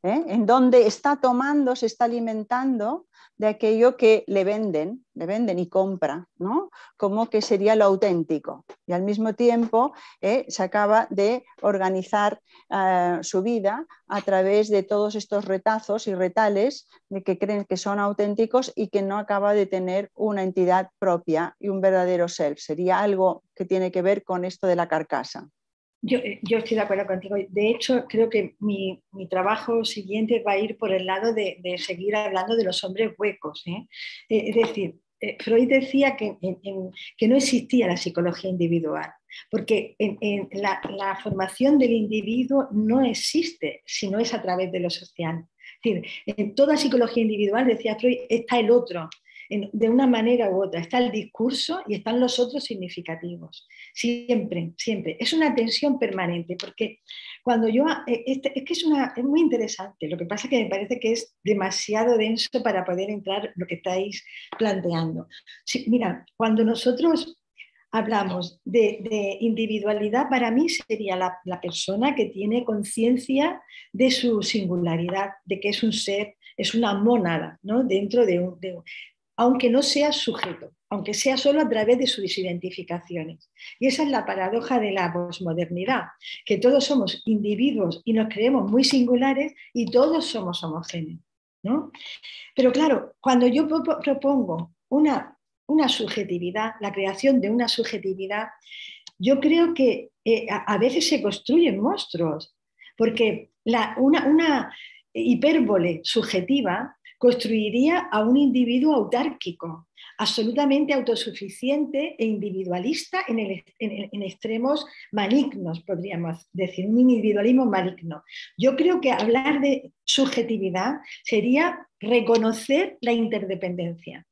¿eh? En donde está tomando, se está alimentando de aquello que le venden, le venden y compra, ¿no? Como que sería lo auténtico. Y al mismo tiempo eh, se acaba de organizar eh, su vida a través de todos estos retazos y retales de que creen que son auténticos y que no acaba de tener una entidad propia y un verdadero self. Sería algo que tiene que ver con esto de la carcasa. Yo, yo estoy de acuerdo contigo. De hecho, creo que mi, mi trabajo siguiente va a ir por el lado de, de seguir hablando de los hombres huecos, ¿eh? Es decir, Freud decía que, en, en, que no existía la psicología individual, porque en, en la, la formación del individuo no existe si no es a través de lo social. Es decir, en toda psicología individual, decía Freud, está el otro. En, de una manera u otra, está el discurso y están los otros significativos. Siempre, siempre. Es una tensión permanente, porque cuando yo... Este, es que es, una, es muy interesante, lo que pasa es que me parece que es demasiado denso para poder entrar lo que estáis planteando. Sí, mira, cuando nosotros hablamos de, de individualidad, para mí sería la, la persona que tiene conciencia de su singularidad, de que es un ser, es una mónada, ¿no? Dentro de un... De un aunque no sea sujeto, aunque sea solo a través de sus identificaciones. Y esa es la paradoja de la posmodernidad, que todos somos individuos y nos creemos muy singulares y todos somos homogéneos, ¿no? Pero claro, cuando yo propongo una, una subjetividad, la creación de una subjetividad, yo creo que eh, a, a veces se construyen monstruos, porque la, una, una hipérbole subjetiva construiría a un individuo autárquico, absolutamente autosuficiente e individualista en, el, en, en extremos malignos, podríamos decir, un individualismo maligno. Yo creo que hablar de subjetividad sería reconocer la interdependencia.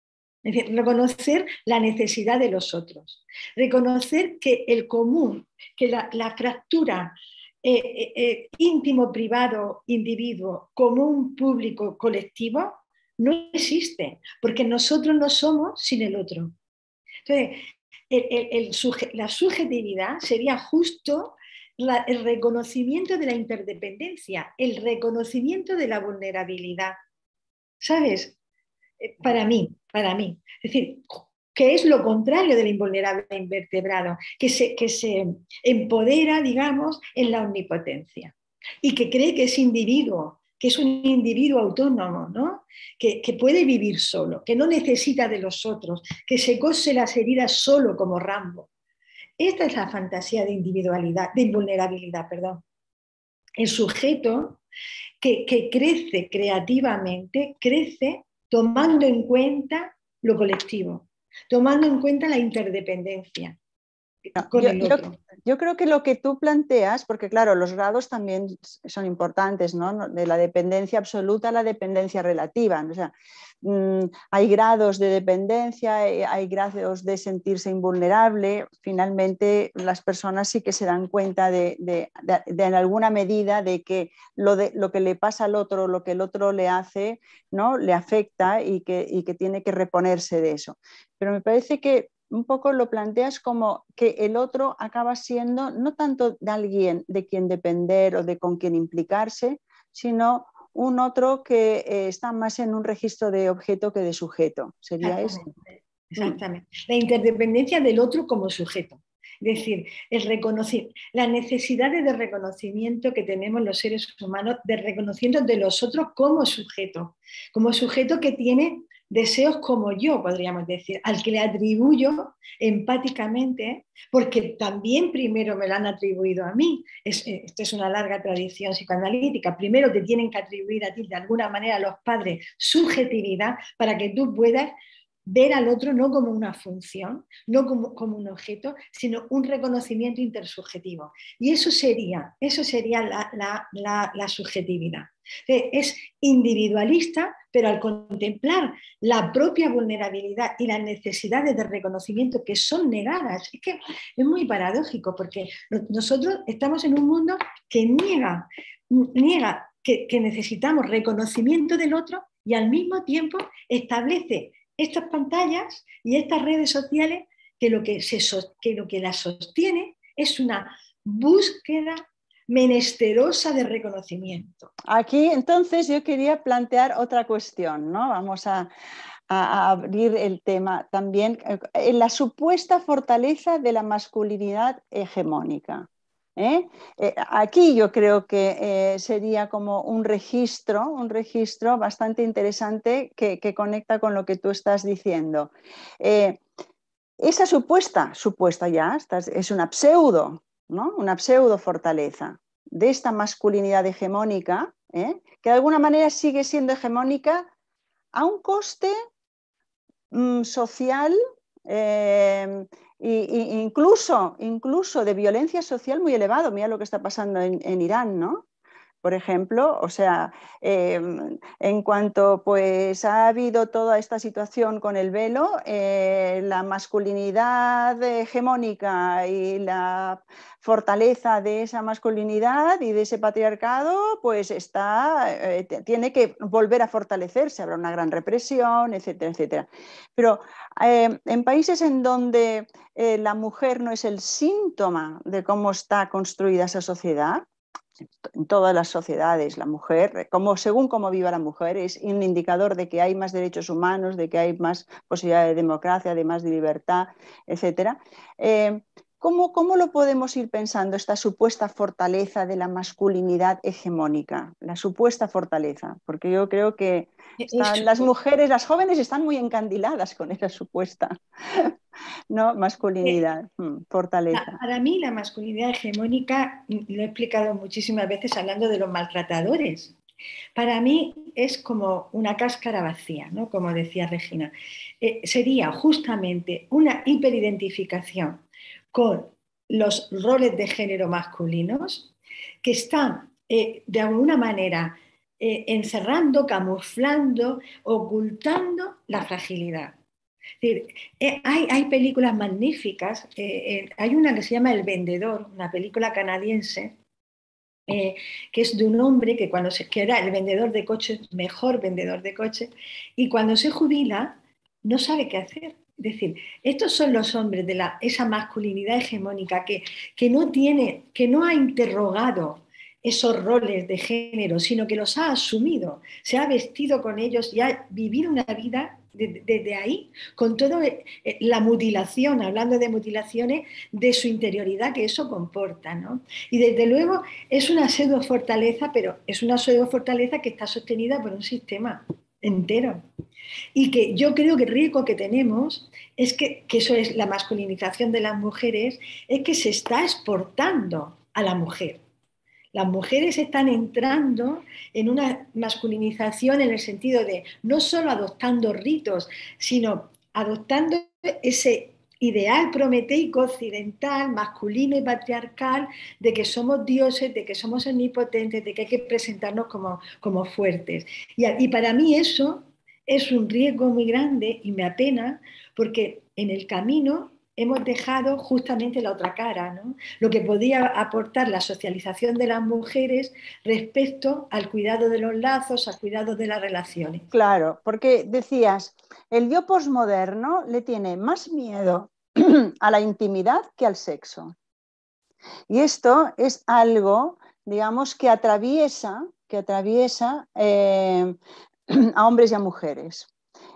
Es decir, reconocer la necesidad de los otros, reconocer que el común, que la, la fractura eh, eh, eh, íntimo, privado, individuo, común, público, colectivo, no existe, porque nosotros no somos sin el otro. Entonces, el, el, el suge, la subjetividad sería justo la, el reconocimiento de la interdependencia, el reconocimiento de la vulnerabilidad. ¿Sabes? Para mí, para mí. Es decir, que es lo contrario del invulnerable invertebrado, que se, que se empodera, digamos, en la omnipotencia y que cree que es individuo, que es un individuo autónomo, ¿no? que, que puede vivir solo, que no necesita de los otros, que se cose las heridas solo como Rambo. Esta es la fantasía de individualidad, de invulnerabilidad, perdón. El sujeto que, que crece creativamente, crece tomando en cuenta lo colectivo, tomando en cuenta la interdependencia con yo, el otro. Yo, yo creo que lo que tú planteas, porque claro, los grados también son importantes, ¿no? De la dependencia absoluta a la dependencia relativa. O sea, mmm, hay grados de dependencia, hay grados de sentirse invulnerable. Finalmente, las personas sí que se dan cuenta de, de, de, de en alguna medida de que lo, de lo que le pasa al otro, lo que el otro le hace, ¿no? Le afecta y que, y que tiene que reponerse de eso. Pero me parece que un poco lo planteas como que el otro acaba siendo no tanto de alguien de quien depender o de con quien implicarse, sino un otro que eh, está más en un registro de objeto que de sujeto. ¿Sería eso? Exactamente. La interdependencia del otro como sujeto. Es decir, el reconocer, la necesidad de reconocimiento que tenemos los seres humanos, de reconocimiento de los otros como sujeto, como sujeto que tiene deseos como yo, podríamos decir, al que le atribuyo empáticamente, porque también primero me lo han atribuido a mí. Es, esto es una larga tradición psicoanalítica. Primero te tienen que atribuir a ti, de alguna manera, los padres, subjetividad para que tú puedas ver al otro no como una función, no como, como un objeto, sino un reconocimiento intersubjetivo. Y eso sería, eso sería la, la, la, la subjetividad. Es individualista, pero al contemplar la propia vulnerabilidad y las necesidades de reconocimiento que son negadas, es que es muy paradójico, porque nosotros estamos en un mundo que niega, niega que, que necesitamos reconocimiento del otro y al mismo tiempo establece estas pantallas y estas redes sociales que lo que, se, que lo que las sostiene es una búsqueda menesterosa de reconocimiento. Aquí entonces yo quería plantear otra cuestión, ¿no? Vamos a, a abrir el tema también en la supuesta fortaleza de la masculinidad hegemónica. ¿Eh? Eh, aquí yo creo que eh, sería como un registro, un registro bastante interesante que, que conecta con lo que tú estás diciendo. Eh, esa supuesta, supuesta ya, es una pseudo, ¿no? Una pseudo fortaleza de esta masculinidad hegemónica, ¿eh? Que de alguna manera sigue siendo hegemónica a un coste mmm, social, eh, e incluso, incluso de violencia social muy elevado. Mira lo que está pasando en, en Irán, ¿no? Por ejemplo, o sea, eh, en cuanto pues ha habido toda esta situación con el velo, eh, la masculinidad hegemónica y la fortaleza de esa masculinidad y de ese patriarcado, pues está, eh, tiene que volver a fortalecerse, habrá una gran represión, etcétera, etcétera. Pero eh, en países en donde eh, la mujer no es el síntoma de cómo está construida esa sociedad, en todas las sociedades, la mujer, como, según cómo viva la mujer, es un indicador de que hay más derechos humanos, de que hay más posibilidad de democracia, de más de libertad, etcétera. Eh, ¿cómo, ¿Cómo lo podemos ir pensando, esta supuesta fortaleza de la masculinidad hegemónica? La supuesta fortaleza, porque yo creo que están, las mujeres, las jóvenes están muy encandiladas con esa supuesta ¿no? masculinidad, fortaleza. Para mí la masculinidad hegemónica, lo he explicado muchísimas veces hablando de los maltratadores, para mí es como una cáscara vacía, ¿no? Como decía Regina. Eh, sería justamente una hiperidentificación con los roles de género masculinos que están eh, de alguna manera eh, encerrando, camuflando, ocultando la fragilidad. Es decir, eh, hay, hay películas magníficas, eh, eh, hay una que se llama El Vendedor, una película canadiense, eh, que es de un hombre que, cuando se, que era el vendedor de coches, mejor vendedor de coches, y cuando se jubila no sabe qué hacer. Es decir, estos son los hombres de la, esa masculinidad hegemónica que, que, no tiene, que no ha interrogado esos roles de género, sino que los ha asumido, se ha vestido con ellos y ha vivido una vida desde de, de ahí, con toda la mutilación, hablando de mutilaciones, de su interioridad que eso comporta, ¿no? Y desde luego es una pseudo fortaleza, pero es una pseudo fortaleza que está sostenida por un sistema entero. Y que yo creo que el riesgo que tenemos es que, que eso es la masculinización de las mujeres, es que se está exportando a la mujer. Las mujeres están entrando en una masculinización en el sentido de no solo adoptando ritos, sino adoptando ese ideal prometeico occidental, masculino y patriarcal, de que somos dioses, de que somos omnipotentes, de que hay que presentarnos como, como fuertes. Y, y para mí eso es un riesgo muy grande y me apena, porque en el camino hemos dejado justamente la otra cara, ¿no? Lo que podía aportar la socialización de las mujeres respecto al cuidado de los lazos, al cuidado de las relaciones. Claro, porque decías, el yo posmoderno le tiene más miedo a la intimidad que al sexo. Y esto es algo, digamos, que atraviesa, que atraviesa eh, a hombres y a mujeres.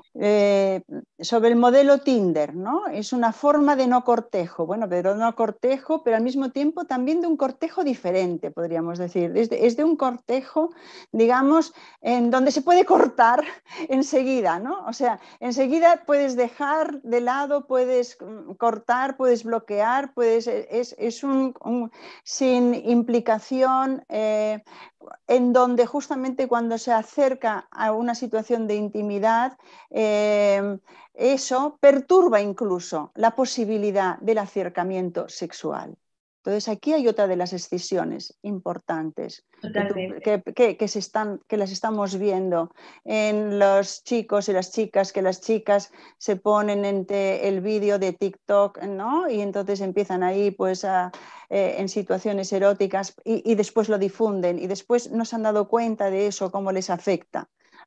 Eh, sobre el modelo Tinder, ¿no? Es una forma de no cortejo, bueno, pero no cortejo, pero al mismo tiempo también de un cortejo diferente, podríamos decir. Es de, es de un cortejo, digamos, en donde se puede cortar enseguida, ¿no? O sea, enseguida puedes dejar de lado, puedes cortar, puedes bloquear, puedes, es, es un, un sin implicación, eh, en donde justamente cuando se acerca a una situación de intimidad, eh, eso perturba incluso la posibilidad del acercamiento sexual. Entonces aquí hay otra de las escisiones importantes que, que, que, que, se están, que las estamos viendo en los chicos y las chicas, que las chicas se ponen entre el vídeo de TikTok, ¿no? Y entonces empiezan ahí pues a, eh, en situaciones eróticas y, y después lo difunden y después no se han dado cuenta de eso, cómo les afecta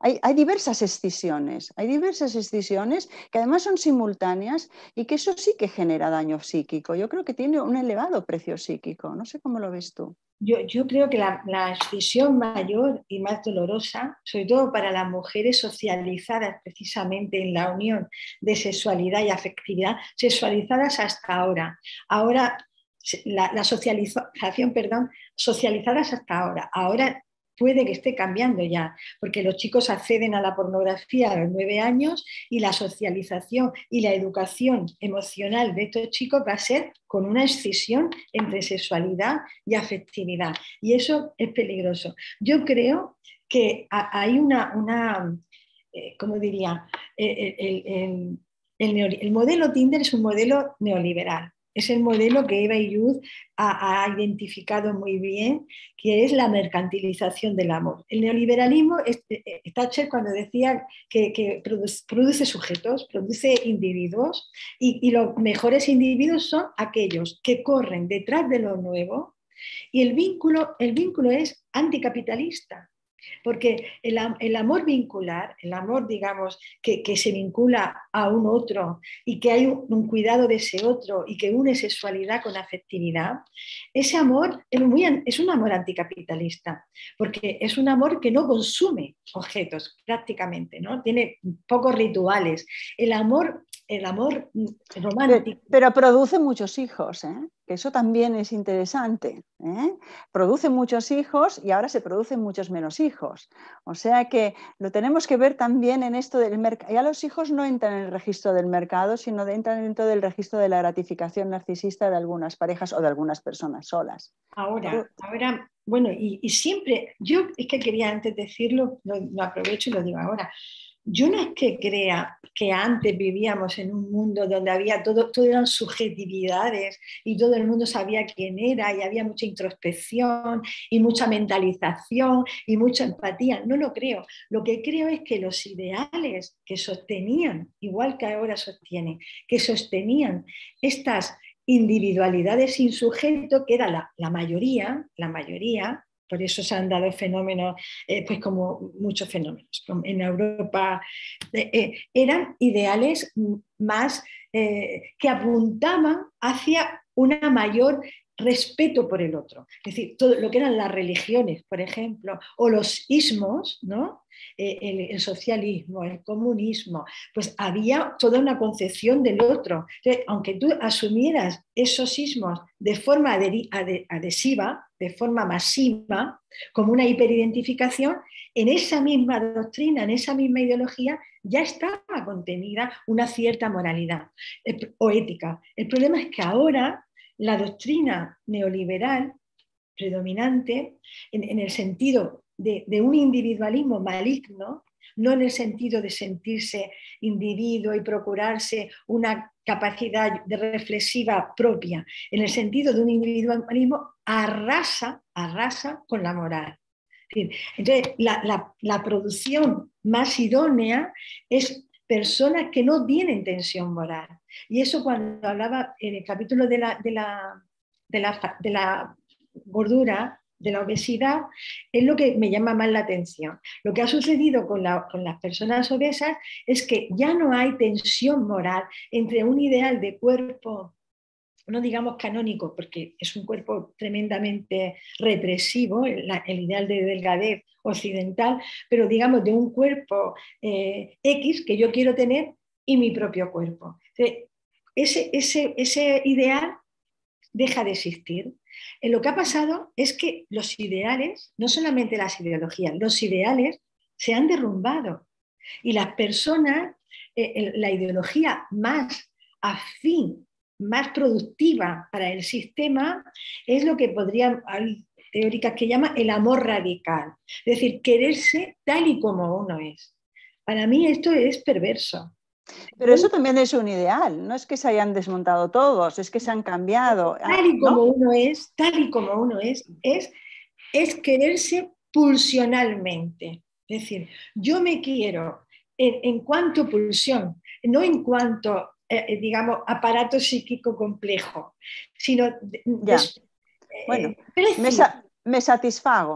hay, hay diversas escisiones, hay diversas escisiones que además son simultáneas y que eso sí que genera daño psíquico. Yo creo que tiene un elevado precio psíquico. No sé cómo lo ves tú. Yo, yo creo que la, la escisión mayor y más dolorosa, sobre todo para las mujeres socializadas precisamente en la unión de sexualidad y afectividad, sexualizadas hasta ahora. Ahora, la, la socialización, perdón, socializadas hasta ahora. Ahora puede que esté cambiando ya, porque los chicos acceden a la pornografía a los nueve años y la socialización y la educación emocional de estos chicos va a ser con una escisión entre sexualidad y afectividad. Y eso es peligroso. Yo creo que hay una, una eh, ¿cómo diría? El, el, el, el, el modelo Tinder es un modelo neoliberal. Es el modelo que Eva Illouz ha, ha identificado muy bien, que es la mercantilización del amor. El neoliberalismo, es, Thatcher cuando decía que, que produce, produce sujetos, produce individuos, y, y los mejores individuos son aquellos que corren detrás de lo nuevo, y el vínculo, el vínculo es anticapitalista. Porque el, el amor vincular, el amor, digamos, que, que se vincula a un otro y que hay un, un cuidado de ese otro y que une sexualidad con afectividad, ese amor es, muy, es un amor anticapitalista, porque es un amor que no consume objetos prácticamente, ¿no? Tiene pocos rituales. El amor, el amor romántico. Pero, pero produce muchos hijos, ¿eh? Que eso también es interesante, ¿eh? Produce muchos hijos y ahora se producen muchos menos hijos. O sea que lo tenemos que ver también en esto del mercado. Ya los hijos no entran en el registro del mercado, sino entran dentro del registro de la gratificación narcisista de algunas parejas o de algunas personas solas. Ahora, ahora, bueno, y, y siempre, yo es que quería antes decirlo, lo, lo aprovecho y lo digo ahora. Yo no es que crea que antes vivíamos en un mundo donde había todo, todo eran subjetividades y todo el mundo sabía quién era y había mucha introspección y mucha mentalización y mucha empatía. No lo creo. Lo que creo es que los ideales que sostenían, igual que ahora sostienen, que sostenían estas individualidades sin sujeto, que era la, la mayoría, la mayoría, por eso se han dado fenómenos, eh, pues como muchos fenómenos. En Europa eh, eh, eran ideales más eh, que apuntaban hacia un mayor respeto por el otro. Es decir, todo lo que eran las religiones, por ejemplo, o los ismos, ¿no? Eh, el, el socialismo, el comunismo, pues había toda una concepción del otro. Entonces, aunque tú asumieras esos ismos de forma adhesiva, de forma masiva, como una hiperidentificación, en esa misma doctrina, en esa misma ideología, ya estaba contenida una cierta moralidad o ética. El problema es que ahora la doctrina neoliberal predominante, en, en el sentido de, de un individualismo maligno, no en el sentido de sentirse individuo y procurarse una capacidad de reflexiva propia, en el sentido de un individualismo arrasa, arrasa con la moral. Entonces, la, la, la producción más idónea es personas que no tienen tensión moral. Y eso cuando hablaba en el capítulo de la, de la, de la, de la gordura, de la obesidad, es lo que me llama más la atención. Lo que ha sucedido con, la, con las personas obesas es que ya no hay tensión moral entre un ideal de cuerpo, no digamos canónico, porque es un cuerpo tremendamente represivo, el, el ideal de delgadez occidental, pero digamos de un cuerpo eh, X que yo quiero tener y mi propio cuerpo. Entonces, ese, ese, ese ideal deja de existir. En lo que ha pasado es que los ideales, no solamente las ideologías, los ideales se han derrumbado y las personas, eh, la ideología más afín, más productiva para el sistema es lo que podrían, hay teóricas que llaman el amor radical, es decir, quererse tal y como uno es. Para mí esto es perverso. Pero eso también es un ideal, no es que se hayan desmontado todos, es que se han cambiado. Tal y como ¿no? uno es, tal y como uno es, es, es quererse pulsionalmente. Es decir, yo me quiero en, en cuanto pulsión, no en cuanto, eh, digamos, aparato psíquico complejo, sino... Ya. Des, bueno, eh, me, sa me satisfago.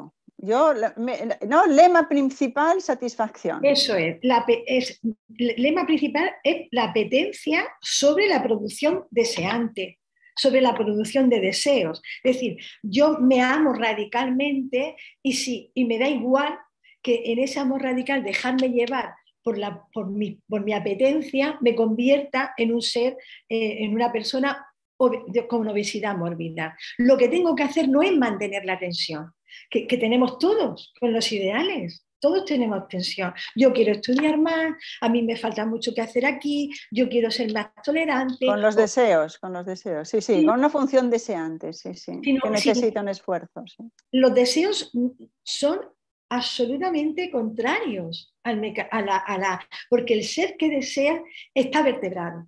Yo, me, no, lema principal, satisfacción. Eso es, la, es. El lema principal es la apetencia sobre la producción deseante, sobre la producción de deseos. Es decir, yo me amo radicalmente y, sí, y me da igual que en ese amor radical dejarme llevar por, la, por, mi, por mi apetencia me convierta en un ser, eh, en una persona con obesidad mórbida. Lo que tengo que hacer no es mantener la tensión, que, que tenemos todos con los ideales. Todos tenemos tensión. Yo quiero estudiar más, a mí me falta mucho que hacer aquí, yo quiero ser más tolerante. Con los o... deseos, con los deseos, sí, sí, sí, con una función deseante, sí, sí, sino, que necesita sí, un esfuerzo. Sí. Los deseos son absolutamente contrarios al meca- a la, a la, porque el ser que desea está vertebrado.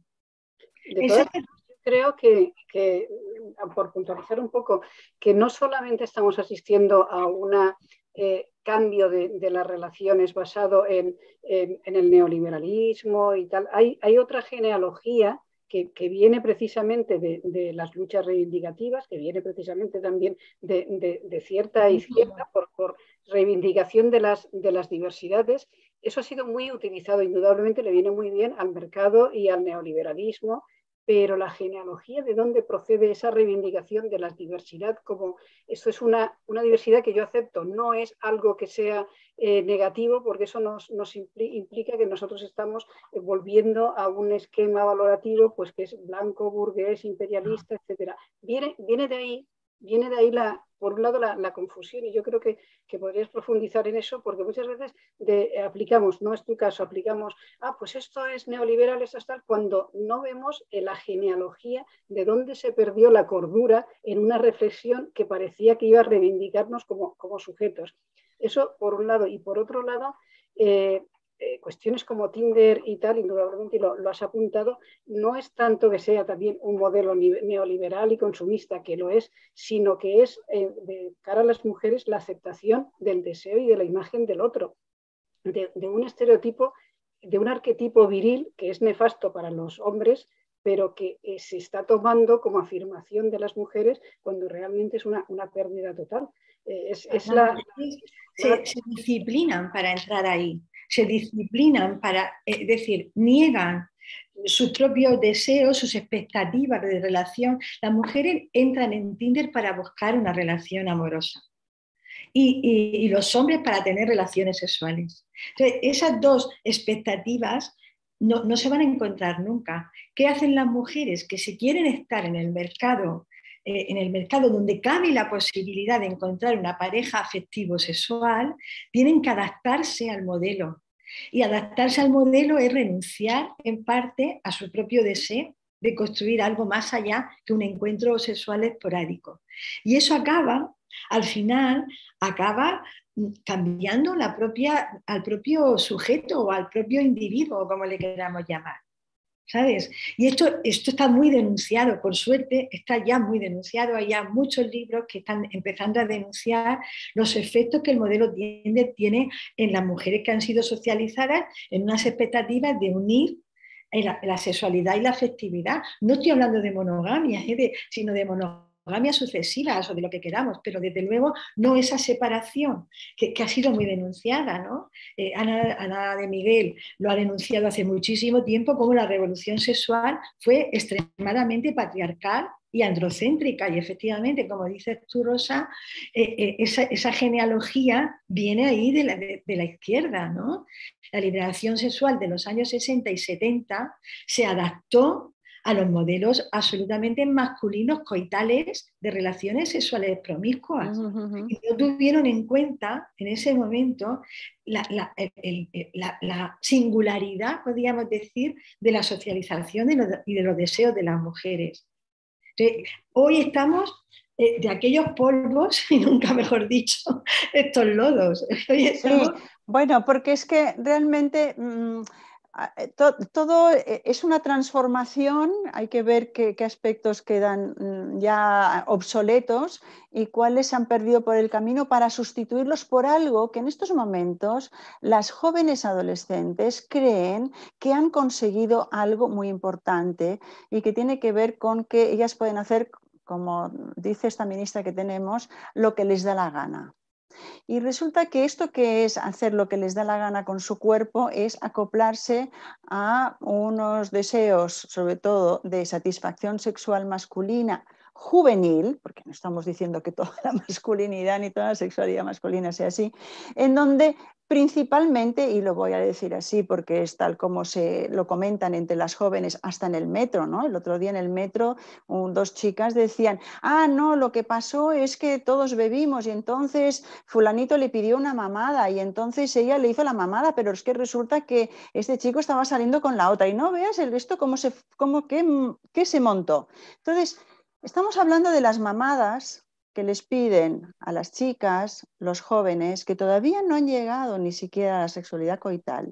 De todas maneras, yo creo que, que, por puntualizar un poco, que no solamente estamos asistiendo a un eh, cambio de, de las relaciones basado en, en, en el neoliberalismo y tal, hay, hay otra genealogía que, que viene precisamente de, de las luchas reivindicativas, que viene precisamente también de, de, de cierta izquierda por, por reivindicación de las, de las diversidades. Eso ha sido muy utilizado, indudablemente le viene muy bien al mercado y al neoliberalismo, pero la genealogía de dónde procede esa reivindicación de la diversidad, como esto es una, una diversidad que yo acepto, no es algo que sea eh, negativo, porque eso nos, nos implica que nosotros estamos eh, volviendo a un esquema valorativo pues que es blanco, burgués, imperialista, etcétera. Viene, viene de ahí, viene de ahí la, por un lado la, la confusión, y yo creo que, que podrías profundizar en eso, porque muchas veces de, eh, aplicamos, no es tu caso, aplicamos, ah, pues esto es neoliberal, esto es tal, cuando no vemos eh, la genealogía de dónde se perdió la cordura en una reflexión que parecía que iba a reivindicarnos como, como sujetos. Eso por un lado, y por otro lado, eh, Eh, cuestiones como Tinder y tal, indudablemente lo, lo has apuntado, no es tanto que sea también un modelo neoliberal y consumista, que lo es, sino que es eh, de cara a las mujeres la aceptación del deseo y de la imagen del otro, de, de un estereotipo, de un arquetipo viril que es nefasto para los hombres, pero que eh, se está tomando como afirmación de las mujeres cuando realmente es una, una pérdida total. Eh, es, es la, la, se, la... se disciplinan para entrar ahí. Se disciplinan para, es decir, niegan sus propios deseos, sus expectativas de relación. Las mujeres entran en Tinder para buscar una relación amorosa y, y, y los hombres para tener relaciones sexuales. Entonces, esas dos expectativas no, no se van a encontrar nunca. ¿Qué hacen las mujeres? Que si quieren estar en el mercado en el mercado donde cabe la posibilidad de encontrar una pareja afectivo-sexual, tienen que adaptarse al modelo. Y adaptarse al modelo es renunciar en parte a su propio deseo de construir algo más allá que un encuentro sexual esporádico. Y eso acaba, al final, acaba cambiando la propia, al propio sujeto o al propio individuo, como le queramos llamar. ¿Sabes? Y esto, esto está muy denunciado, por suerte está ya muy denunciado, hay ya muchos libros que están empezando a denunciar los efectos que el modelo tiene, tiene en las mujeres que han sido socializadas en unas expectativas de unir la, la sexualidad y la afectividad. No estoy hablando de monogamia, ¿eh? de, sino de monogamia sucesivas o de lo que queramos, pero desde luego no esa separación que, que ha sido muy denunciada, ¿no? Eh, Ana, Ana de Miguel lo ha denunciado hace muchísimo tiempo, como la revolución sexual fue extremadamente patriarcal y androcéntrica, y efectivamente, como dices tú, Rosa, eh, eh, esa, esa genealogía viene ahí de la, de, de la izquierda, ¿no? La liberación sexual de los años sesenta y setenta se adaptó a los modelos absolutamente masculinos coitales de relaciones sexuales promiscuas. Uh -huh. Y no tuvieron en cuenta en ese momento la, la, el, el, la, la singularidad, podríamos decir, de la socialización de los, y de los deseos de las mujeres. Entonces, hoy estamos eh, de aquellos polvos, y nunca mejor dicho, estos lodos. Hoy estamos... Sí, bueno, porque es que realmente... Mmm... todo es una transformación, hay que ver qué, qué aspectos quedan ya obsoletos y cuáles se han perdido por el camino para sustituirlos por algo que en estos momentos las jóvenes adolescentes creen que han conseguido algo muy importante y que tiene que ver con que ellas pueden hacer, como dice esta ministra que tenemos, lo que les da la gana. Y resulta que esto que es hacer lo que les da la gana con su cuerpo es acoplarse a unos deseos, sobre todo de satisfacción sexual masculina, juvenil, porque no estamos diciendo que toda la masculinidad ni toda la sexualidad masculina sea así, en donde principalmente, y lo voy a decir así porque es tal como se lo comentan entre las jóvenes, hasta en el metro, ¿no? El otro día en el metro un, dos chicas decían, ah, no, lo que pasó es que todos bebimos y entonces fulanito le pidió una mamada y entonces ella le hizo la mamada, pero es que resulta que este chico estaba saliendo con la otra y no veas el esto cómo se, cómo, qué, qué se montó. Entonces, estamos hablando de las mamadas que les piden a las chicas, los jóvenes, que todavía no han llegado ni siquiera a la sexualidad coital.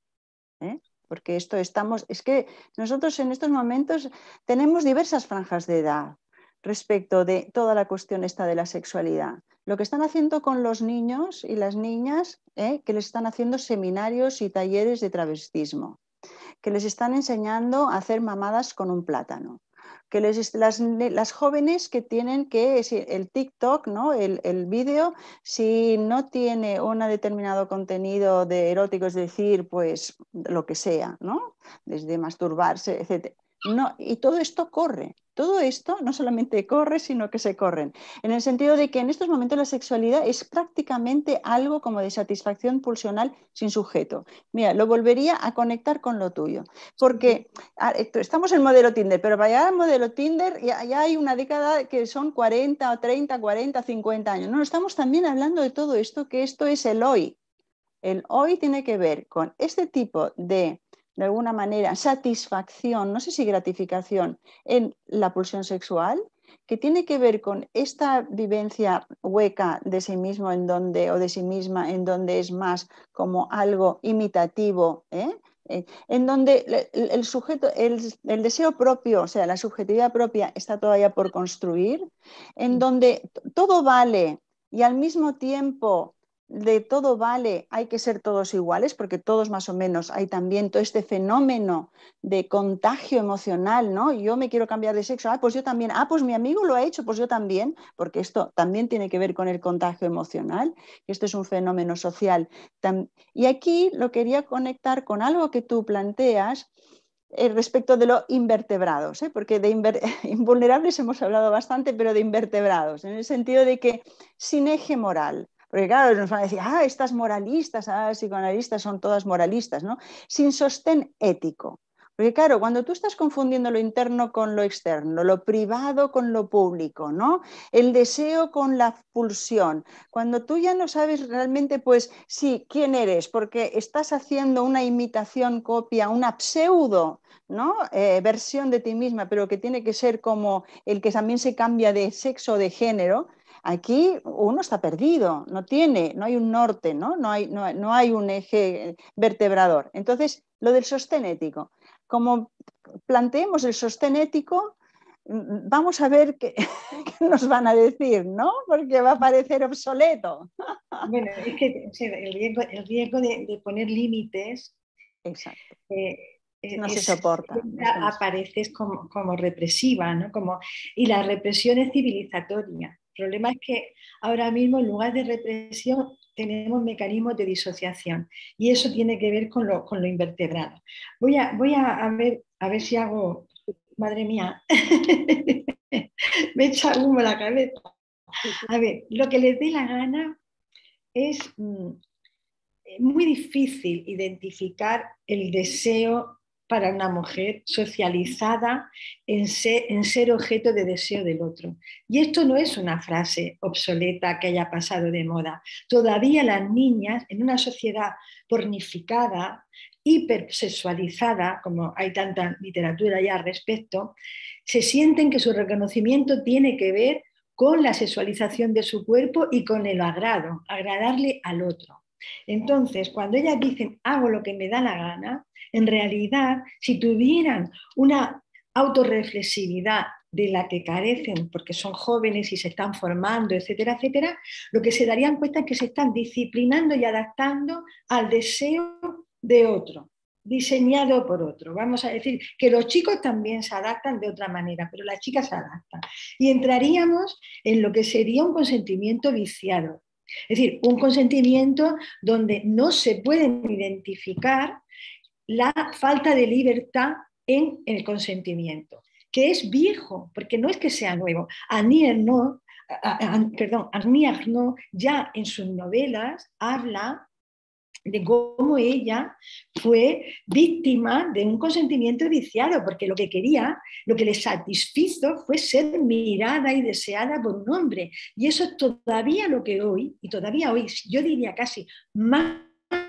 ¿Eh? Porque esto estamos, es que nosotros en estos momentos tenemos diversas franjas de edad respecto de toda la cuestión esta de la sexualidad. Lo que están haciendo con los niños y las niñas, ¿eh? Que les están haciendo seminarios y talleres de travestismo, que les están enseñando a hacer mamadas con un plátano, que les, las, las jóvenes que tienen que, el TikTok, ¿no? el, el vídeo, si no tiene un determinado contenido de erótico, es decir, pues lo que sea, ¿no? Desde masturbarse, etcétera. No, y todo esto corre, todo esto no solamente corre, sino que se corren, en el sentido de que en estos momentos la sexualidad es prácticamente algo como de satisfacción pulsional sin sujeto. Mira, lo volvería a conectar con lo tuyo, porque estamos en modelo Tinder, pero para llegar al modelo Tinder ya, ya hay una década que son cuarenta, treinta, cuarenta, cincuenta años. No, estamos también hablando de todo esto, que esto es el hoy. El hoy tiene que ver con este tipo de, de alguna manera, satisfacción, no sé si gratificación, en la pulsión sexual, que tiene que ver con esta vivencia hueca de sí mismo en donde, o de sí misma, en donde es más como algo imitativo, ¿eh? En donde el, el sujeto, el, el deseo propio, o sea, la subjetividad propia está todavía por construir, en donde todo vale y al mismo tiempo de todo vale, hay que ser todos iguales, porque todos más o menos hay también todo este fenómeno de contagio emocional, ¿no? Yo me quiero cambiar de sexo, ah, pues yo también, ah, pues mi amigo lo ha hecho, pues yo también, porque esto también tiene que ver con el contagio emocional, esto es un fenómeno social. Y aquí lo quería conectar con algo que tú planteas, eh, respecto de los invertebrados, ¿eh? Porque de inver invulnerables hemos hablado bastante, pero de invertebrados, en el sentido de que sin eje moral. Porque claro, nos van a decir, ah, estas moralistas, ah, psicoanalistas son todas moralistas, ¿no? Sin sostén ético. Porque claro, cuando tú estás confundiendo lo interno con lo externo, lo privado con lo público, ¿no? El deseo con la pulsión, cuando tú ya no sabes realmente, pues sí, quién eres, porque estás haciendo una imitación, copia, una pseudo, ¿no? Eh, versión de ti misma, pero que tiene que ser como el que también se cambia de sexo o de género. Aquí uno está perdido, no tiene, no hay un norte, ¿no? No hay, no, no hay un eje vertebrador. Entonces, lo del sostén ético. Como planteemos el sostén ético, vamos a ver qué, qué nos van a decir, ¿no? Porque va a parecer obsoleto. Bueno, es que o sea, el riesgo, el riesgo de, de poner límites. Exacto. Eh, no es, se soporta. Apareces como, como represiva, ¿no? Como, y la represión es civilizatoria. El problema es que ahora mismo en lugar de represión tenemos mecanismos de disociación y eso tiene que ver con lo, con lo invertebrado. Voy a, voy a, a, ver, a ver si hago, madre mía, me echa humo la cabeza. A ver, lo que les dé la gana es mm, muy difícil identificar el deseo para una mujer socializada en ser, en ser objeto de deseo del otro. Y esto no es una frase obsoleta que haya pasado de moda. Todavía las niñas, en una sociedad pornificada, hipersexualizada, como hay tanta literatura ya al respecto, se sienten que su reconocimiento tiene que ver con la sexualización de su cuerpo y con el agrado, agradarle al otro. Entonces, cuando ellas dicen hago lo que me da la gana, en realidad, si tuvieran una autorreflexividad de la que carecen porque son jóvenes y se están formando, etcétera, etcétera, lo que se darían cuenta es que se están disciplinando y adaptando al deseo de otro, diseñado por otro. Vamos a decir que los chicos también se adaptan de otra manera, pero las chicas se adaptan. Y entraríamos en lo que sería un consentimiento viciado. Es decir, un consentimiento donde no se pueden identificar la falta de libertad en el consentimiento, que es viejo, porque no es que sea nuevo. Annie Ernaux, perdón, Annie Ernaux ya en sus novelas habla de cómo ella fue víctima de un consentimiento viciado, porque lo que quería, lo que le satisfizo fue ser mirada y deseada por un hombre. Y eso es todavía lo que hoy, y todavía hoy, yo diría casi más,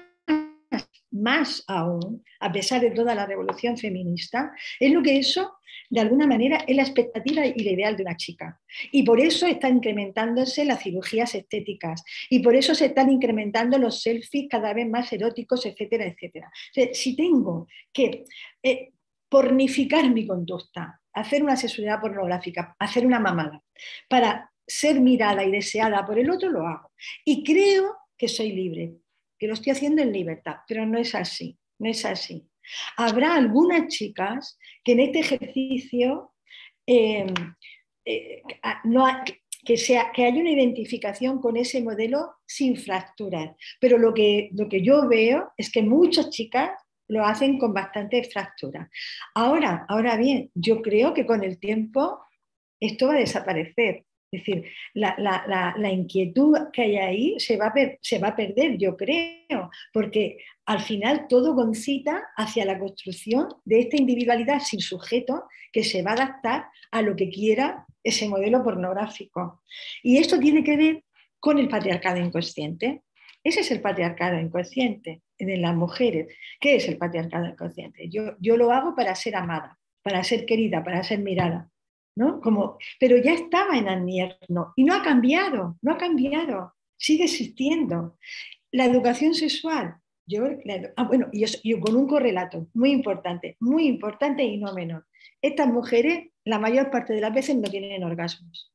más aún, a pesar de toda la revolución feminista, es lo que eso, de alguna manera, es la expectativa y el ideal de una chica. Y por eso están incrementándose las cirugías estéticas, y por eso se están incrementando los selfies cada vez más eróticos, etcétera, etcétera. O sea, si tengo que eh, pornificar mi conducta, hacer una sexualidad pornográfica, hacer una mamada, para ser mirada y deseada por el otro, lo hago. Y creo que soy libre, que lo estoy haciendo en libertad, pero no es así, no es así. Habrá algunas chicas que en este ejercicio eh, eh, no, que, sea, que haya una identificación con ese modelo sin fracturas, pero lo que, lo que yo veo es que muchas chicas lo hacen con bastante fractura. Ahora, ahora bien, yo creo que con el tiempo esto va a desaparecer. Es decir, la, la, la, la inquietud que hay ahí se va, a per, se va a perder, yo creo, porque al final todo concita hacia la construcción de esta individualidad sin sujeto que se va a adaptar a lo que quiera ese modelo pornográfico. Y esto tiene que ver con el patriarcado inconsciente. Ese es el patriarcado inconsciente de las mujeres. ¿Qué es el patriarcado inconsciente? Yo, yo lo hago para ser amada, para ser querida, para ser mirada. ¿No? Como, pero ya estaba en Annie Ernaux y no ha cambiado, no ha cambiado, sigue existiendo. La educación sexual, yo, la, ah, bueno, y yo, yo con un correlato muy importante, muy importante y no menor. Estas mujeres, la mayor parte de las veces no tienen orgasmos.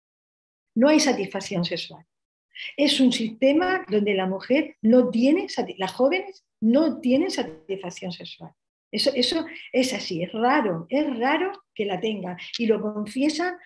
No hay satisfacción sexual. Es un sistema donde la mujer no tiene, las jóvenes no tienen satisfacción sexual. Eso, eso es así, es raro, es raro que la tengan y lo confiesan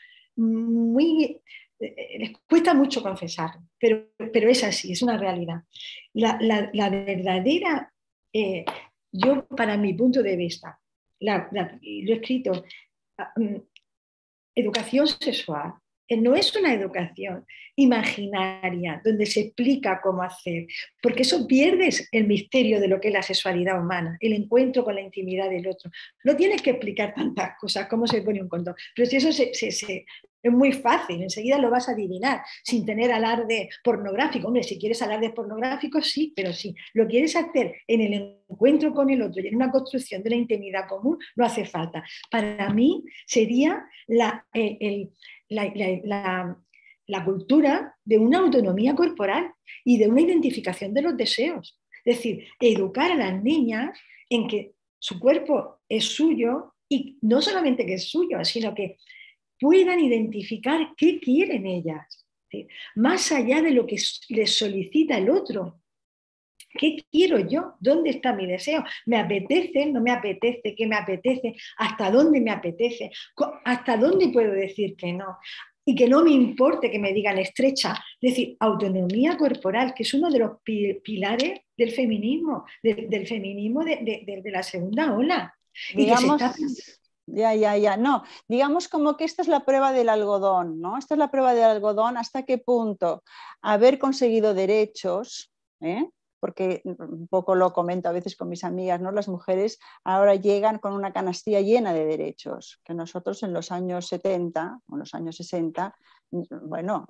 muy, eh, les cuesta mucho confesarlo, pero, pero es así, es una realidad. La, la, la verdadera, eh, yo para mi punto de vista, la, la, lo he escrito, um, educación sexual, no es una educación imaginaria donde se explica cómo hacer, porque eso pierdes el misterio de lo que es la sexualidad humana, el encuentro con la intimidad del otro. No tienes que explicar tantas cosas, cómo se pone un condón, pero si eso se, se, se, es muy fácil, enseguida lo vas a adivinar, sin tener alarde pornográfico. Hombre, si quieres alarde pornográfico, sí, pero si lo quieres hacer en el encuentro con el otro y en una construcción de una intimidad común, no hace falta. Para mí sería la, el, el La, la, la, la cultura de una autonomía corporal y de una identificación de los deseos. Es decir, educar a las niñas en que su cuerpo es suyo y no solamente que es suyo, sino que puedan identificar qué quieren ellas, ¿sí? Más allá de lo que les solicita el otro. ¿Qué quiero yo? ¿Dónde está mi deseo? ¿Me apetece? ¿No me apetece? ¿Qué me apetece? ¿Hasta dónde me apetece? ¿Hasta dónde puedo decir que no? Y que no me importe que me digan estrecha. Es decir, autonomía corporal, que es uno de los pilares del feminismo, de, del feminismo de, de, de la segunda ola. Digamos, y que se está... ya, ya, ya, no, digamos como que esta es la prueba del algodón, ¿no? Esta es la prueba del algodón, hasta qué punto haber conseguido derechos, ¿eh? Porque un poco lo comento a veces con mis amigas, ¿no? Las mujeres ahora llegan con una canastilla llena de derechos, que nosotros en los años setenta o en los años sesenta, bueno,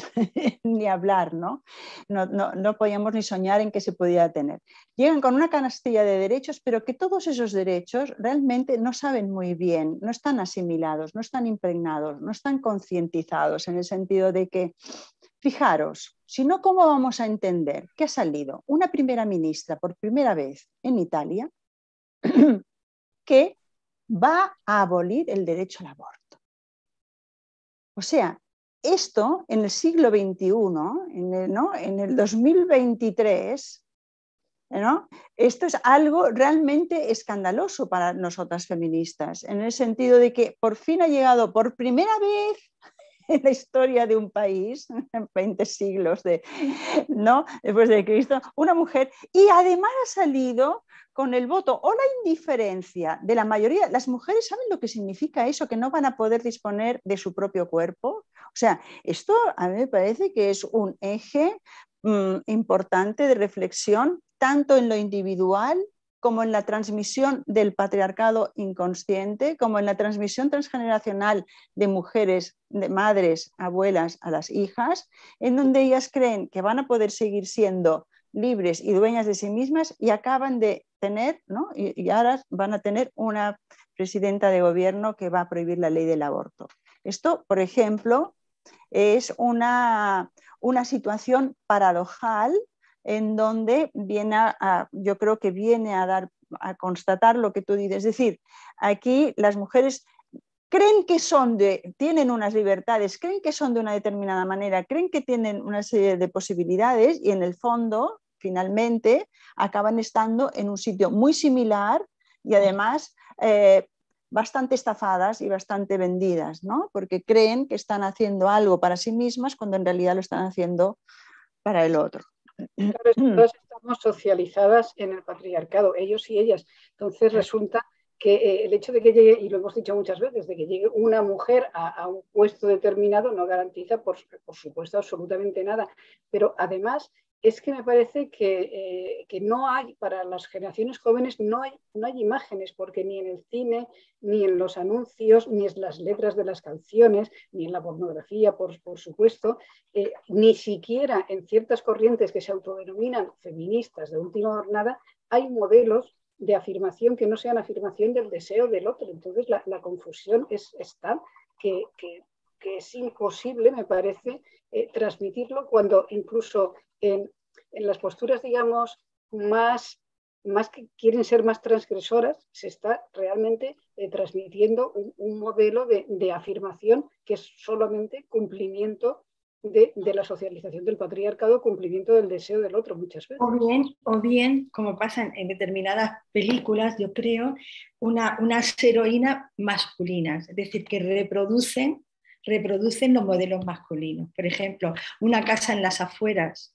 ni hablar, ¿no? No, no, no podíamos ni soñar en que se podía tener. Llegan con una canastilla de derechos, pero que todos esos derechos realmente no saben muy bien, no están asimilados, no están impregnados, no están concientizados en el sentido de que, fijaros, si no, ¿cómo vamos a entender que ha salido una primera ministra por primera vez en Italia que va a abolir el derecho al aborto? O sea, esto en el siglo veintiuno, en el, ¿no? en el dos mil veintitrés, ¿no? Esto es algo realmente escandaloso para nosotras feministas, en el sentido de que por fin ha llegado por primera vez en la historia de un país, veinte siglos de, ¿no? después de Cristo, una mujer, y además ha salido con el voto o la indiferencia de la mayoría. Las mujeres saben lo que significa eso, que no van a poder disponer de su propio cuerpo. O sea, esto a mí me parece que es un eje mmm, importante de reflexión, tanto en lo individual como en la transmisión del patriarcado inconsciente, como en la transmisión transgeneracional de mujeres, de madres, abuelas a las hijas, en donde ellas creen que van a poder seguir siendo libres y dueñas de sí mismas y acaban de tener, ¿no? y, y ahora van a tener una presidenta de gobierno que va a prohibir la ley del aborto. Esto, por ejemplo, es una, una situación paradojal en donde viene a, a, yo creo que viene a dar, a constatar lo que tú dices. Es decir, aquí las mujeres creen que son de, tienen unas libertades, creen que son de una determinada manera, creen que tienen una serie de posibilidades y en el fondo, finalmente, acaban estando en un sitio muy similar y además eh, bastante estafadas y bastante vendidas, ¿no? Porque creen que están haciendo algo para sí mismas cuando en realidad lo están haciendo para el otro. Claro, todas estamos socializadas en el patriarcado, ellos y ellas. Entonces resulta que eh, el hecho de que llegue, y lo hemos dicho muchas veces, de que llegue una mujer a, a un puesto determinado no garantiza, por, por supuesto, absolutamente nada. Pero además es que me parece que, eh, que no hay, para las generaciones jóvenes, no hay, no hay imágenes, porque ni en el cine, ni en los anuncios, ni en las letras de las canciones, ni en la pornografía, por, por supuesto, eh, ni siquiera en ciertas corrientes que se autodenominan feministas de última jornada, hay modelos de afirmación que no sean afirmación del deseo del otro. Entonces la, la confusión es, es tal que, que, que es imposible, me parece, eh, transmitirlo cuando incluso en, en las posturas, digamos, más, más que quieren ser más transgresoras, se está realmente eh, transmitiendo un, un modelo de, de afirmación que es solamente cumplimiento De, de la socialización del patriarcado, cumplimiento del deseo del otro muchas veces. O bien, o bien como pasa en, en determinadas películas, yo creo, una, unas heroínas masculinas, es decir, que reproducen, reproducen los modelos masculinos. Por ejemplo, Una casa en las afueras.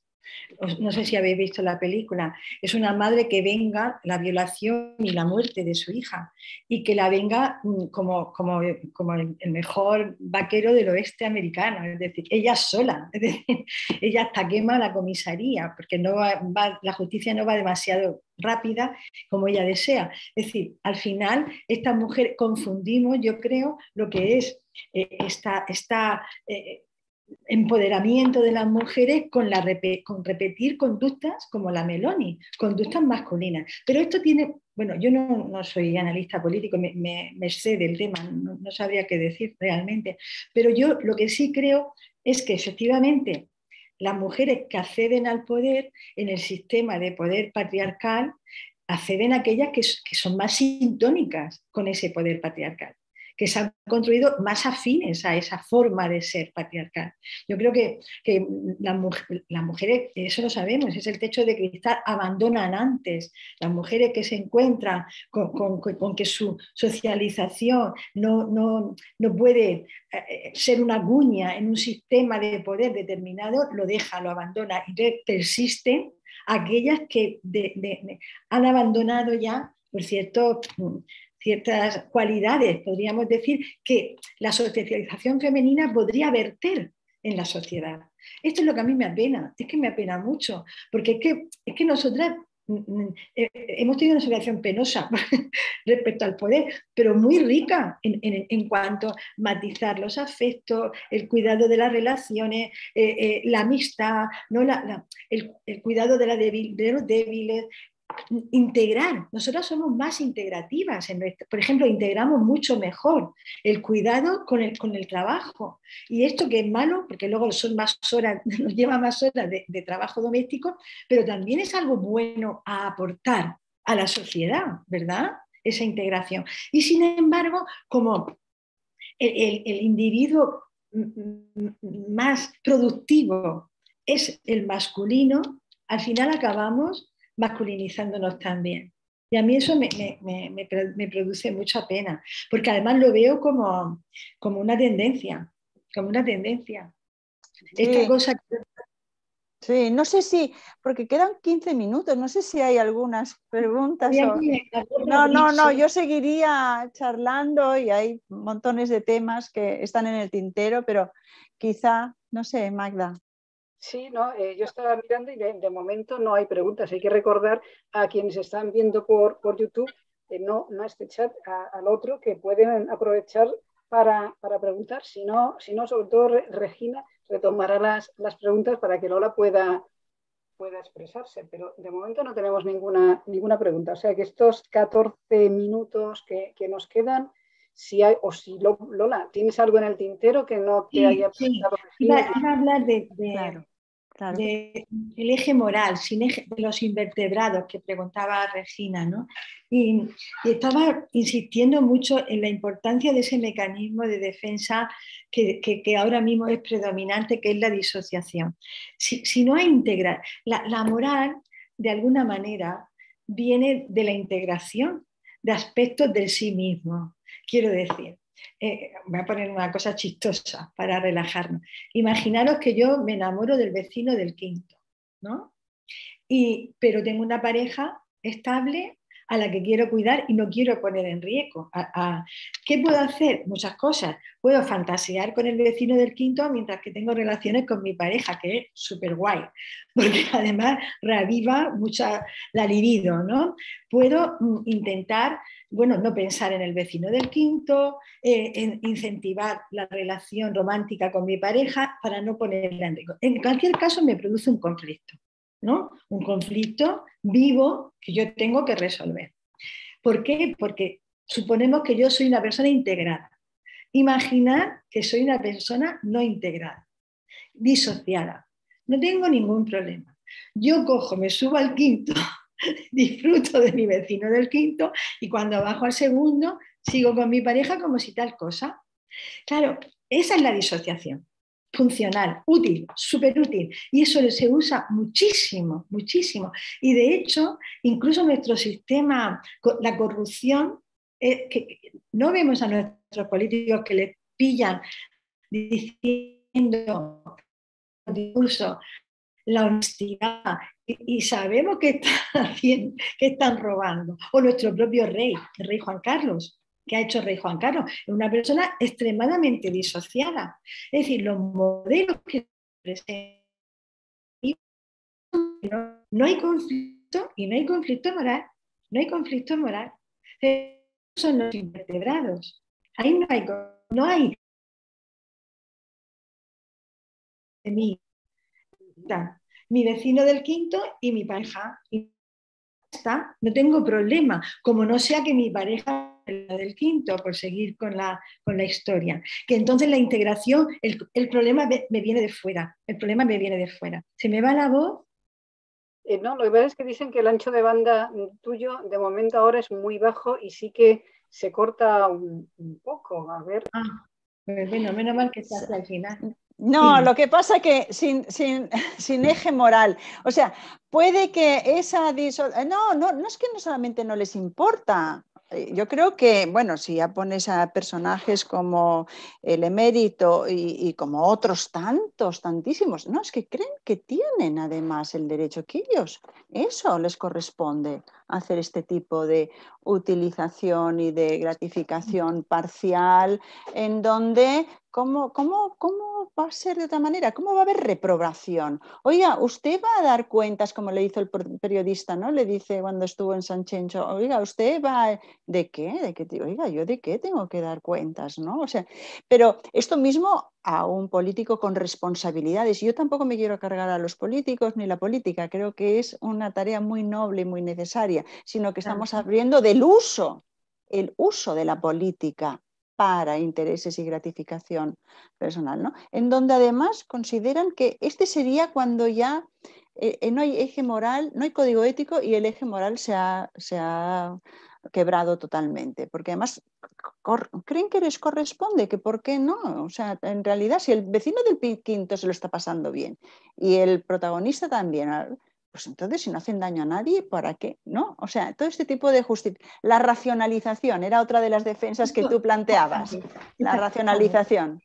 No sé si habéis visto la película, es una madre que venga la violación y la muerte de su hija y que la venga como, como, como el mejor vaquero del oeste americano, es decir, ella sola, es decir, ella hasta quema la comisaría porque no va, va, la justicia no va demasiado rápida como ella desea. Es decir, al final esta mujer confundimos, yo creo, lo que es eh, esta... esta eh, empoderamiento de las mujeres con, la, con repetir conductas como la Meloni, conductas masculinas. Pero esto tiene, bueno, yo no, no soy analista político, me, me, me sé del tema, no, no sabría qué decir realmente, pero yo lo que sí creo es que efectivamente las mujeres que acceden al poder en el sistema de poder patriarcal, acceden a aquellas que, que son más sintónicas con ese poder patriarcal, que se han construido más afines a esa forma de ser patriarcal. Yo creo que, que las, las mujeres, eso lo sabemos, es el techo de cristal, abandonan antes. Las mujeres que se encuentran con, con, con que su socialización no, no, no puede ser una cuña en un sistema de poder determinado, lo deja, lo abandona y persisten aquellas que de, de, de, han abandonado ya, por cierto, ciertas cualidades, podríamos decir, que la socialización femenina podría verter en la sociedad. Esto es lo que a mí me apena, es que me apena mucho, porque es que, es que nosotras eh, hemos tenido una situación penosa respecto al poder, pero muy rica en, en, en cuanto a matizar los afectos, el cuidado de las relaciones, eh, eh, la amistad, ¿no? la, la, el, el cuidado de, la débil, de los débiles, integrar. Nosotras somos más integrativas. En nuestro, por ejemplo, integramos mucho mejor el cuidado con el, con el trabajo. Y esto que es malo, porque luego son más horas, nos lleva más horas de, de trabajo doméstico, pero también es algo bueno a aportar a la sociedad, ¿verdad? Esa integración. Y sin embargo, como el, el, el individuo más productivo es el masculino, al final acabamos masculinizándonos también. Y a mí eso me, me, me, me produce mucha pena, porque además lo veo como, como una tendencia. como una tendencia. Sí. Esta cosa que... Sí, no sé si, porque quedan quince minutos, no sé si hay algunas preguntas. O... No, no, no, yo seguiría charlando y hay montones de temas que están en el tintero, pero quizá, no sé, Magda. Sí, no, eh, yo estaba mirando y de, de momento no hay preguntas. Hay que recordar a quienes están viendo por, por YouTube, eh, no, no a este chat, a, al otro, que pueden aprovechar para, para preguntar. Si no, si no, sobre todo Regina retomará las, las preguntas para que Lola pueda, pueda expresarse. Pero de momento no tenemos ninguna, ninguna pregunta. O sea que estos catorce minutos que, que nos quedan, si hay, o si Lola, ¿tienes algo en el tintero que no te sí, haya preguntado? Sí. Iba, iba a hablar de... de... Claro. Claro. De, el eje moral, sin eje, de los invertebrados que preguntaba Regina, ¿no? Y, y estaba insistiendo mucho en la importancia de ese mecanismo de defensa que, que, que ahora mismo es predominante, que es la disociación. Si, si no hay integrar, la, la moral, de alguna manera, viene de la integración de aspectos del sí mismo. Quiero decir, Eh, voy a poner una cosa chistosa para relajarnos. Imaginaros que yo me enamoro del vecino del quinto, ¿no? Y, pero tengo una pareja estable a la que quiero cuidar y no quiero poner en riesgo. A, a, ¿Qué puedo hacer? Muchas cosas. Puedo fantasear con el vecino del quinto mientras que tengo relaciones con mi pareja, que es súper guay, porque además reaviva mucha la libido, ¿no? Puedo mm, intentar, bueno, no pensar en el vecino del quinto, eh, en incentivar la relación romántica con mi pareja para no ponerla en riesgo. En cualquier caso me produce un conflicto. ¿No? Un conflicto vivo que yo tengo que resolver. ¿Por qué? Porque suponemos que yo soy una persona integrada. Imaginar que soy una persona no integrada, disociada. No tengo ningún problema. Yo cojo, me subo al quinto, disfruto de mi vecino del quinto y cuando bajo al segundo sigo con mi pareja como si tal cosa. Claro, esa es la disociación. Funcional, útil, súper útil. Y eso se usa muchísimo, muchísimo. Y de hecho, incluso nuestro sistema, la corrupción, eh, que no vemos a nuestros políticos que les pillan diciendo discurso la honestidad y, y sabemos que están, haciendo, que están robando. O nuestro propio rey, el rey Juan Carlos. Que ha hecho el rey Juan Carlos, es una persona extremadamente disociada. Es decir, los modelos que presentan, no, no hay conflicto y no hay conflicto moral, no hay conflicto moral. Esos son los invertebrados. Ahí no hay, no hay de mí, mi vecino del quinto y mi pareja. Y está, no tengo problema, como no sea que mi pareja del quinto, por seguir con la, con la historia. Que entonces la integración, el, el problema me, me viene de fuera, el problema me viene de fuera. ¿Se me va la voz? Eh, no, lo que pasa es que dicen que el ancho de banda tuyo de momento ahora es muy bajo y sí que se corta un, un poco. A ver. Ah, pues bueno, menos mal que estás al final. No, sí. Lo que pasa es que sin, sin, sin eje moral, o sea, puede que esa... No, no, no es que no solamente no les importa. Yo creo que, bueno, si ya pones a personajes como el emérito y, y como otros tantos, tantísimos, no, es que creen que tienen además el derecho, que ellos, eso les corresponde, hacer este tipo de utilización y de gratificación parcial, en donde, ¿cómo, cómo, cómo va a ser de otra manera? ¿Cómo va a haber reprobación? Oiga, usted va a dar cuentas, como le hizo el periodista, ¿no? Le dice cuando estuvo en San Chencho, oiga, usted va a... ¿De qué? ¿De qué? Oiga, ¿yo de qué tengo que dar cuentas? ¿No? O sea, pero esto mismo a un político con responsabilidades. Yo tampoco me quiero cargar a los políticos ni la política, creo que es una tarea muy noble y muy necesaria, sino que estamos abriendo del uso, el uso de la política para intereses y gratificación personal, ¿no? En donde además consideran que este sería cuando ya eh, no hay eje moral, no hay código ético y el eje moral se ha, se ha quebrado totalmente, porque además creen que les corresponde, que por qué no, o sea, en realidad si el vecino del quinto se lo está pasando bien y el protagonista también, pues entonces si no hacen daño a nadie, ¿para qué? ¿No? O sea, todo este tipo de justicia, la racionalización era otra de las defensas que tú planteabas, la racionalización.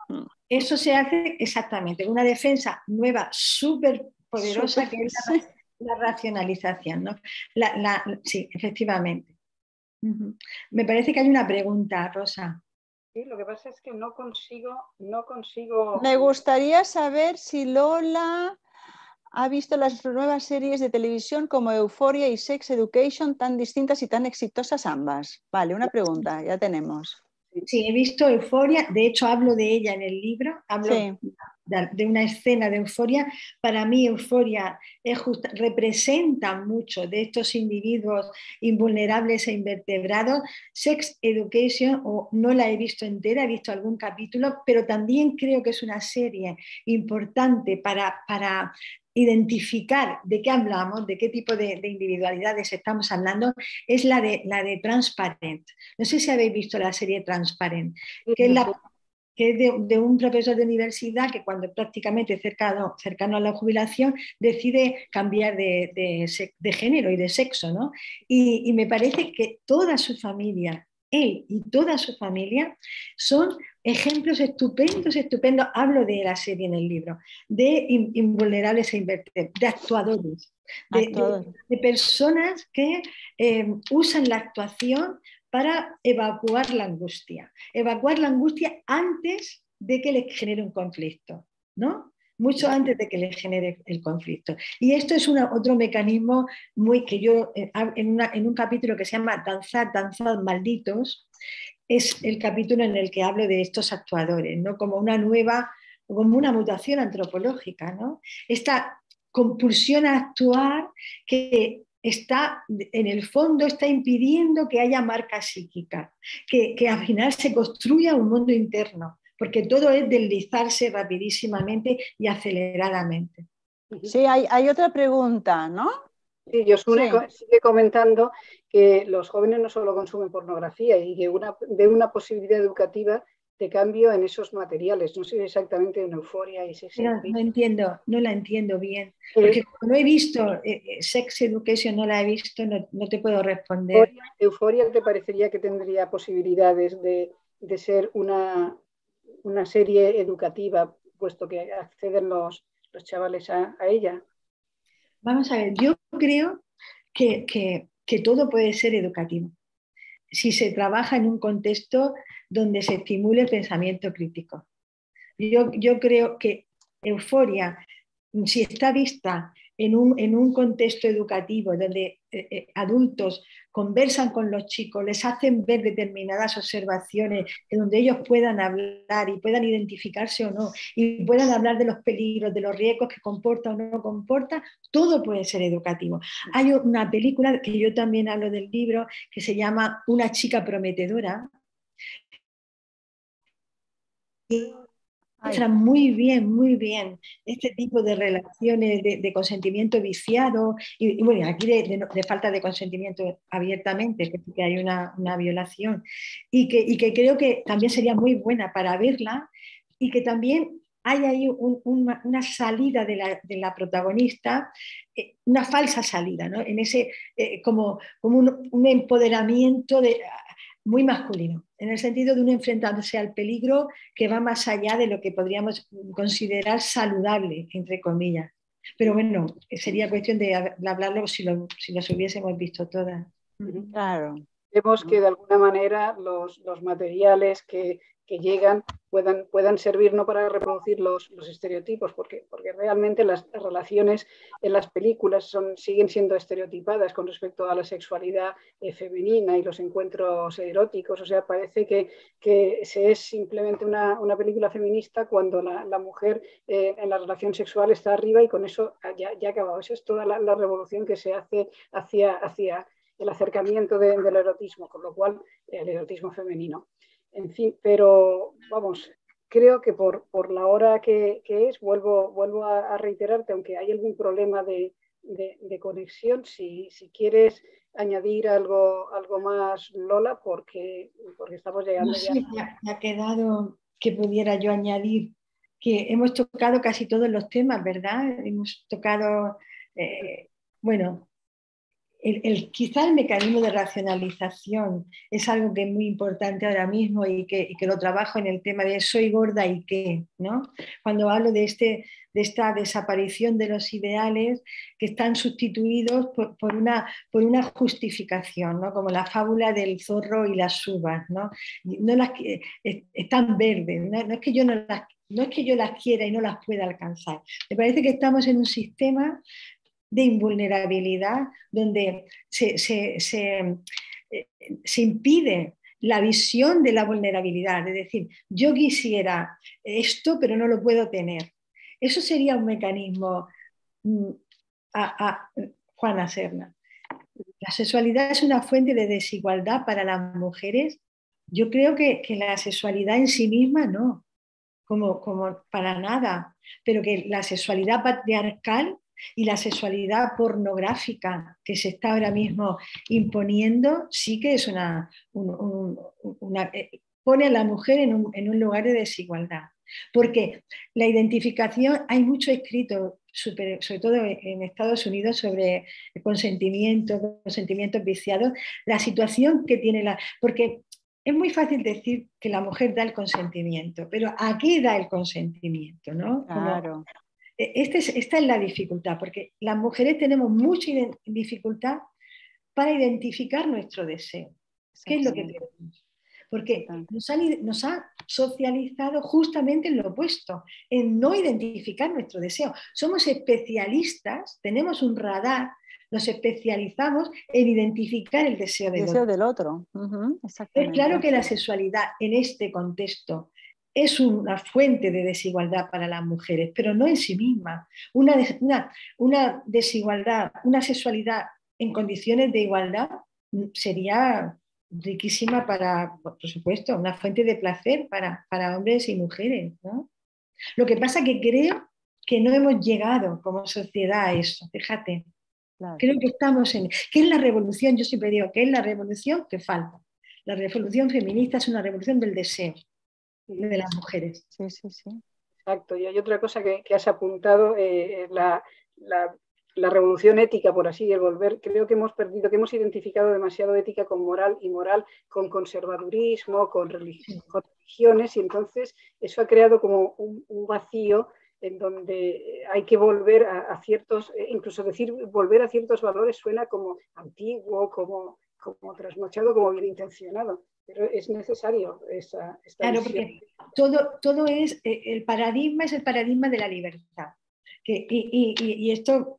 Eso se hace exactamente, una defensa nueva, súper poderosa, que es la, la racionalización, ¿no? La, la, sí, efectivamente. Uh-huh. Me parece que hay una pregunta, Rosa. Sí, lo que pasa es que no consigo, no consigo... Me gustaría saber si Lola ha visto las nuevas series de televisión como Euphoria y Sex Education, tan distintas y tan exitosas ambas. Vale, una pregunta, ya tenemos. Sí, he visto Euphoria, de hecho hablo de ella en el libro, hablo sí. de, de una escena de Euphoria. Para mí Euphoria es just, representa mucho de estos individuos invulnerables e invertebrados. Sex Education, o no la he visto entera, he visto algún capítulo, pero también creo que es una serie importante para... para identificar de qué hablamos, de qué tipo de, de individualidades estamos hablando, es la de, la de Transparent. No sé si habéis visto la serie Transparent, que es, la, que es de, de un profesor de universidad que cuando prácticamente cercano, cercano a la jubilación decide cambiar de, de, de género y de sexo, ¿no? Y, y me parece que toda su familia, él y toda su familia, son ejemplos estupendos, estupendos, hablo de la serie en el libro, de invulnerables e invertebrados, de actuadores, de, de, de personas que eh, usan la actuación para evacuar la angustia, evacuar la angustia antes de que les genere un conflicto, ¿no? Mucho antes de que les genere el conflicto. Y esto es una, otro mecanismo muy que yo, en, una, en un capítulo que se llama Danzad, Danzad, Malditos, es el capítulo en el que hablo de estos actuadores, ¿no? Como una nueva, como una mutación antropológica, ¿no? Esta compulsión a actuar que está, en el fondo, está impidiendo que haya marca psíquica, que, que al final se construya un mundo interno, porque todo es deslizarse rapidísimamente y aceleradamente. Sí, hay, hay otra pregunta, ¿no? Sí, Yosune sí. sigue comentando que los jóvenes no solo consumen pornografía y que una, ve una posibilidad educativa de cambio en esos materiales. No sé exactamente en Euphoria y Sex Education. No entiendo, no la entiendo bien. Porque eh, como no he visto eh, Sex Education, no la he visto, no, no te puedo responder. Euphoria, Euphoria te parecería que tendría posibilidades de, de ser una, una serie educativa, puesto que acceden los, los chavales a, a ella. Vamos a ver, yo creo que, que, que todo puede ser educativo si se trabaja en un contexto donde se estimule el pensamiento crítico. Yo, yo creo que Euphoria, si está vista en un, en un contexto educativo donde eh, eh, adultos conversan con los chicos, les hacen ver determinadas observaciones, donde ellos puedan hablar y puedan identificarse o no, y puedan hablar de los peligros, de los riesgos que comporta o no comporta, todo puede ser educativo. Hay una película que yo también hablo del libro que se llama Una chica prometedora, y muestra muy bien, muy bien este tipo de relaciones de, de consentimiento viciado y, y bueno, aquí de, de, de falta de consentimiento abiertamente, que, que hay una, una violación y que, y que creo que también sería muy buena para verla y que también hay ahí un, una, una salida de la, de la protagonista, eh, una falsa salida, ¿no? En ese, eh, como, como un, un empoderamiento de, muy masculino, en el sentido de un enfrentarse al peligro que va más allá de lo que podríamos considerar saludable, entre comillas. Pero bueno, sería cuestión de hablarlo si, lo, si los hubiésemos visto todas. Claro. Vemos que de alguna manera los, los materiales que, que llegan puedan, puedan servir no para reproducir los, los estereotipos, porque, porque realmente las relaciones en las películas son, siguen siendo estereotipadas con respecto a la sexualidad eh, femenina y los encuentros eróticos. O sea, parece que, que se es simplemente una, una película feminista cuando la, la mujer eh, en la relación sexual está arriba y con eso ya, ya ha acabado. Esa es toda la, la revolución que se hace hacia... hacia el acercamiento de, del erotismo, con lo cual el erotismo femenino. En fin, pero vamos, creo que por, por la hora que, que es, vuelvo, vuelvo a, a reiterarte, aunque hay algún problema de, de, de conexión, si, si quieres añadir algo, algo más, Lola, porque, porque estamos llegando no sé, ya. Me ha quedado que pudiera yo añadir que hemos tocado casi todos los temas, ¿verdad? Hemos tocado, eh, bueno, el, el, quizá el mecanismo de racionalización es algo que es muy importante ahora mismo y que, y que lo trabajo en el tema de soy gorda y qué, ¿no? Cuando hablo de, este, de esta desaparición de los ideales que están sustituidos por, por, una, por una justificación, ¿no? Como la fábula del zorro y las uvas, ¿no? No las, están verdes, ¿no? No es que yo no las, no es que yo las quiera y no las pueda alcanzar. Me parece que estamos en un sistema de invulnerabilidad, donde se, se, se, se impide la visión de la vulnerabilidad, es decir, yo quisiera esto, pero no lo puedo tener. Eso sería un mecanismo, a, a, Juana Serna. La sexualidad es una fuente de desigualdad para las mujeres. Yo creo que, que la sexualidad en sí misma no, como, como para nada, pero que la sexualidad patriarcal y la sexualidad pornográfica que se está ahora mismo imponiendo sí que es una, un, un, una pone a la mujer en un, en un lugar de desigualdad, porque la identificación, hay mucho escrito super, sobre todo en Estados Unidos sobre el consentimiento, consentimientos viciados, la situación que tiene la, porque es muy fácil decir que la mujer da el consentimiento, pero ¿a qué da el consentimiento? ¿No? Claro. Como, Este es, esta es la dificultad, porque las mujeres tenemos mucha dificultad para identificar nuestro deseo. ¿Qué es lo que queremos? Porque nos ha, nos ha socializado justamente en lo opuesto, en no identificar nuestro deseo. Somos especialistas, tenemos un radar, nos especializamos en identificar el deseo del deseo otro. Del otro. Uh-huh, es claro que la sexualidad en este contexto es una fuente de desigualdad para las mujeres, pero no en sí misma. Una, una, una desigualdad, una sexualidad en condiciones de igualdad sería riquísima para, por supuesto, una fuente de placer para, para hombres y mujeres, ¿no? Lo que pasa que creo que no hemos llegado como sociedad a eso, fíjate. Claro. Creo que estamos en... ¿Qué es la revolución? Yo siempre digo, ¿qué es la revolución? Que falta. La revolución feminista es una revolución del deseo de las mujeres. Sí, sí, sí. Exacto. Y hay otra cosa que, que has apuntado, eh, la, la, la revolución ética, por así, el volver. Creo que hemos perdido, que hemos identificado demasiado ética con moral y moral con conservadurismo, con, religi con religiones, y entonces eso ha creado como un, un vacío en donde hay que volver a, a ciertos, incluso decir volver a ciertos valores suena como antiguo, como, como trasnochado, como bien intencionado. Pero es necesario esa, esta Claro, visión. porque todo, todo es, el paradigma es el paradigma de la libertad. Que, y, y, y esto,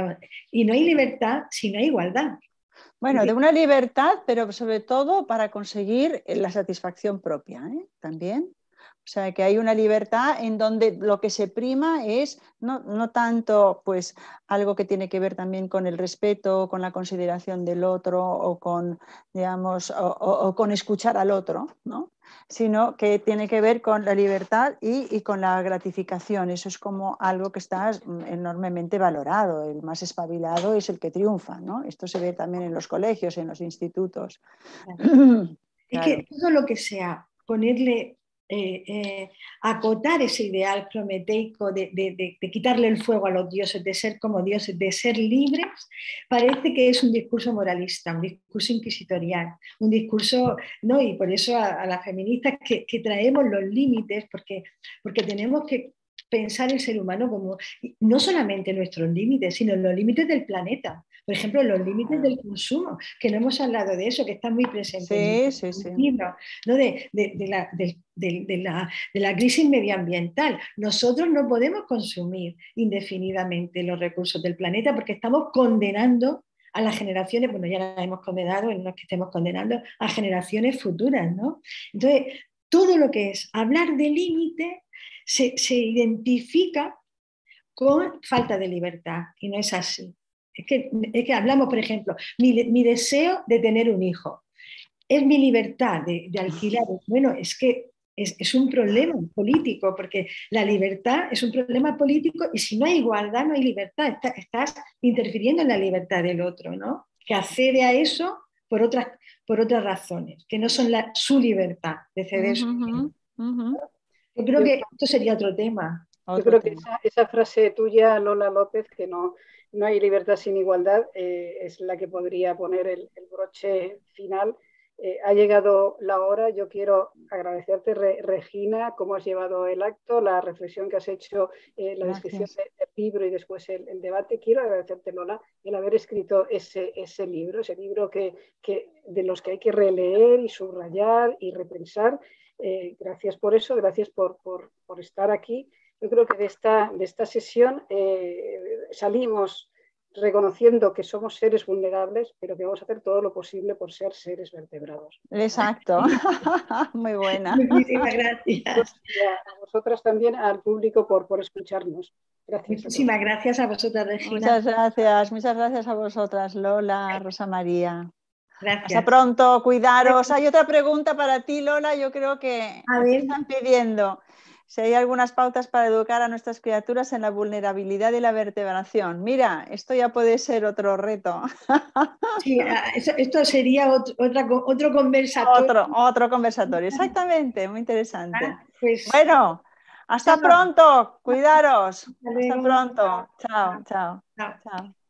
y no hay libertad si no hay igualdad. Bueno, de una libertad, pero sobre todo para conseguir la satisfacción propia, ¿eh? También. O sea, que hay una libertad en donde lo que se prima es no, no tanto pues, algo que tiene que ver también con el respeto, con la consideración del otro o con, digamos, o, o, o con escuchar al otro, ¿no? Sino que tiene que ver con la libertad y, y con la gratificación. Eso es como algo que está enormemente valorado. El más espabilado es el que triunfa, ¿no? Esto se ve también en los colegios, en los institutos. Claro. Es claro. que todo lo que sea ponerle... Eh, eh, acotar ese ideal prometeico de, de, de, de quitarle el fuego a los dioses, de ser como dioses, de ser libres, parece que es un discurso moralista, un discurso inquisitorial, un discurso, ¿no? Y por eso a, a las feministas que, que traemos los límites, porque, porque tenemos que pensar el ser humano como no solamente nuestros límites, sino los límites del planeta. Por ejemplo, los límites del consumo, que no hemos hablado de eso, que está muy presente sí, en sí, el sí. libro, ¿no? de, de, de, la, de, de, de, la, de la crisis medioambiental. Nosotros no podemos consumir indefinidamente los recursos del planeta porque estamos condenando a las generaciones, bueno, ya las hemos condenado, no es que estemos condenando a generaciones futuras, ¿no? Entonces, todo lo que es hablar de límite se, se identifica con falta de libertad, y no es así. Es que, es que hablamos, por ejemplo, mi, mi deseo de tener un hijo, es mi libertad de, de alquilar. Bueno, es que es, es un problema político, porque la libertad es un problema político y si no hay igualdad, no hay libertad. Está, estás interfiriendo en la libertad del otro, ¿no? Que accede a eso por otras, por otras razones, que no son la, su libertad de ceder. Uh-huh, uh-huh. Yo creo que esto sería otro tema. Yo creo que esa, esa frase tuya, Lola López, que no, no hay libertad sin igualdad, eh, es la que podría poner el, el broche final. Eh, ha llegado la hora. Yo quiero agradecerte, Re, Regina, cómo has llevado el acto, la reflexión que has hecho, eh, la Gracias. descripción de, del libro y después el, el debate. Quiero agradecerte, Lola, el haber escrito ese, ese libro, ese libro que, que, de los que hay que releer y subrayar y repensar. Eh, gracias por eso, gracias por, por, por estar aquí. Yo creo que de esta, de esta sesión eh, salimos reconociendo que somos seres vulnerables, pero que vamos a hacer todo lo posible por ser seres vertebrados. Exacto. Muy buena. Muchísimas gracias. Y a, a vosotras también, al público, por, por escucharnos. Gracias. Muchísimas gracias a vosotras, Regina. Muchas gracias, muchas gracias a vosotras, Lola, Rosa María. Gracias. Hasta pronto, cuidaros. Hay otra pregunta para ti, Lola. Yo creo que A te ver. están pidiendo si hay algunas pautas para educar a nuestras criaturas en la vulnerabilidad y la vertebración. Mira, esto ya puede ser otro reto. Sí, esto sería otro, otra, otro conversatorio. Otro, otro conversatorio, exactamente, muy interesante. Ah, pues, bueno, hasta chao. pronto, cuidaros. Hasta Hasta luego. pronto. Chao, chao. Chao. Chao.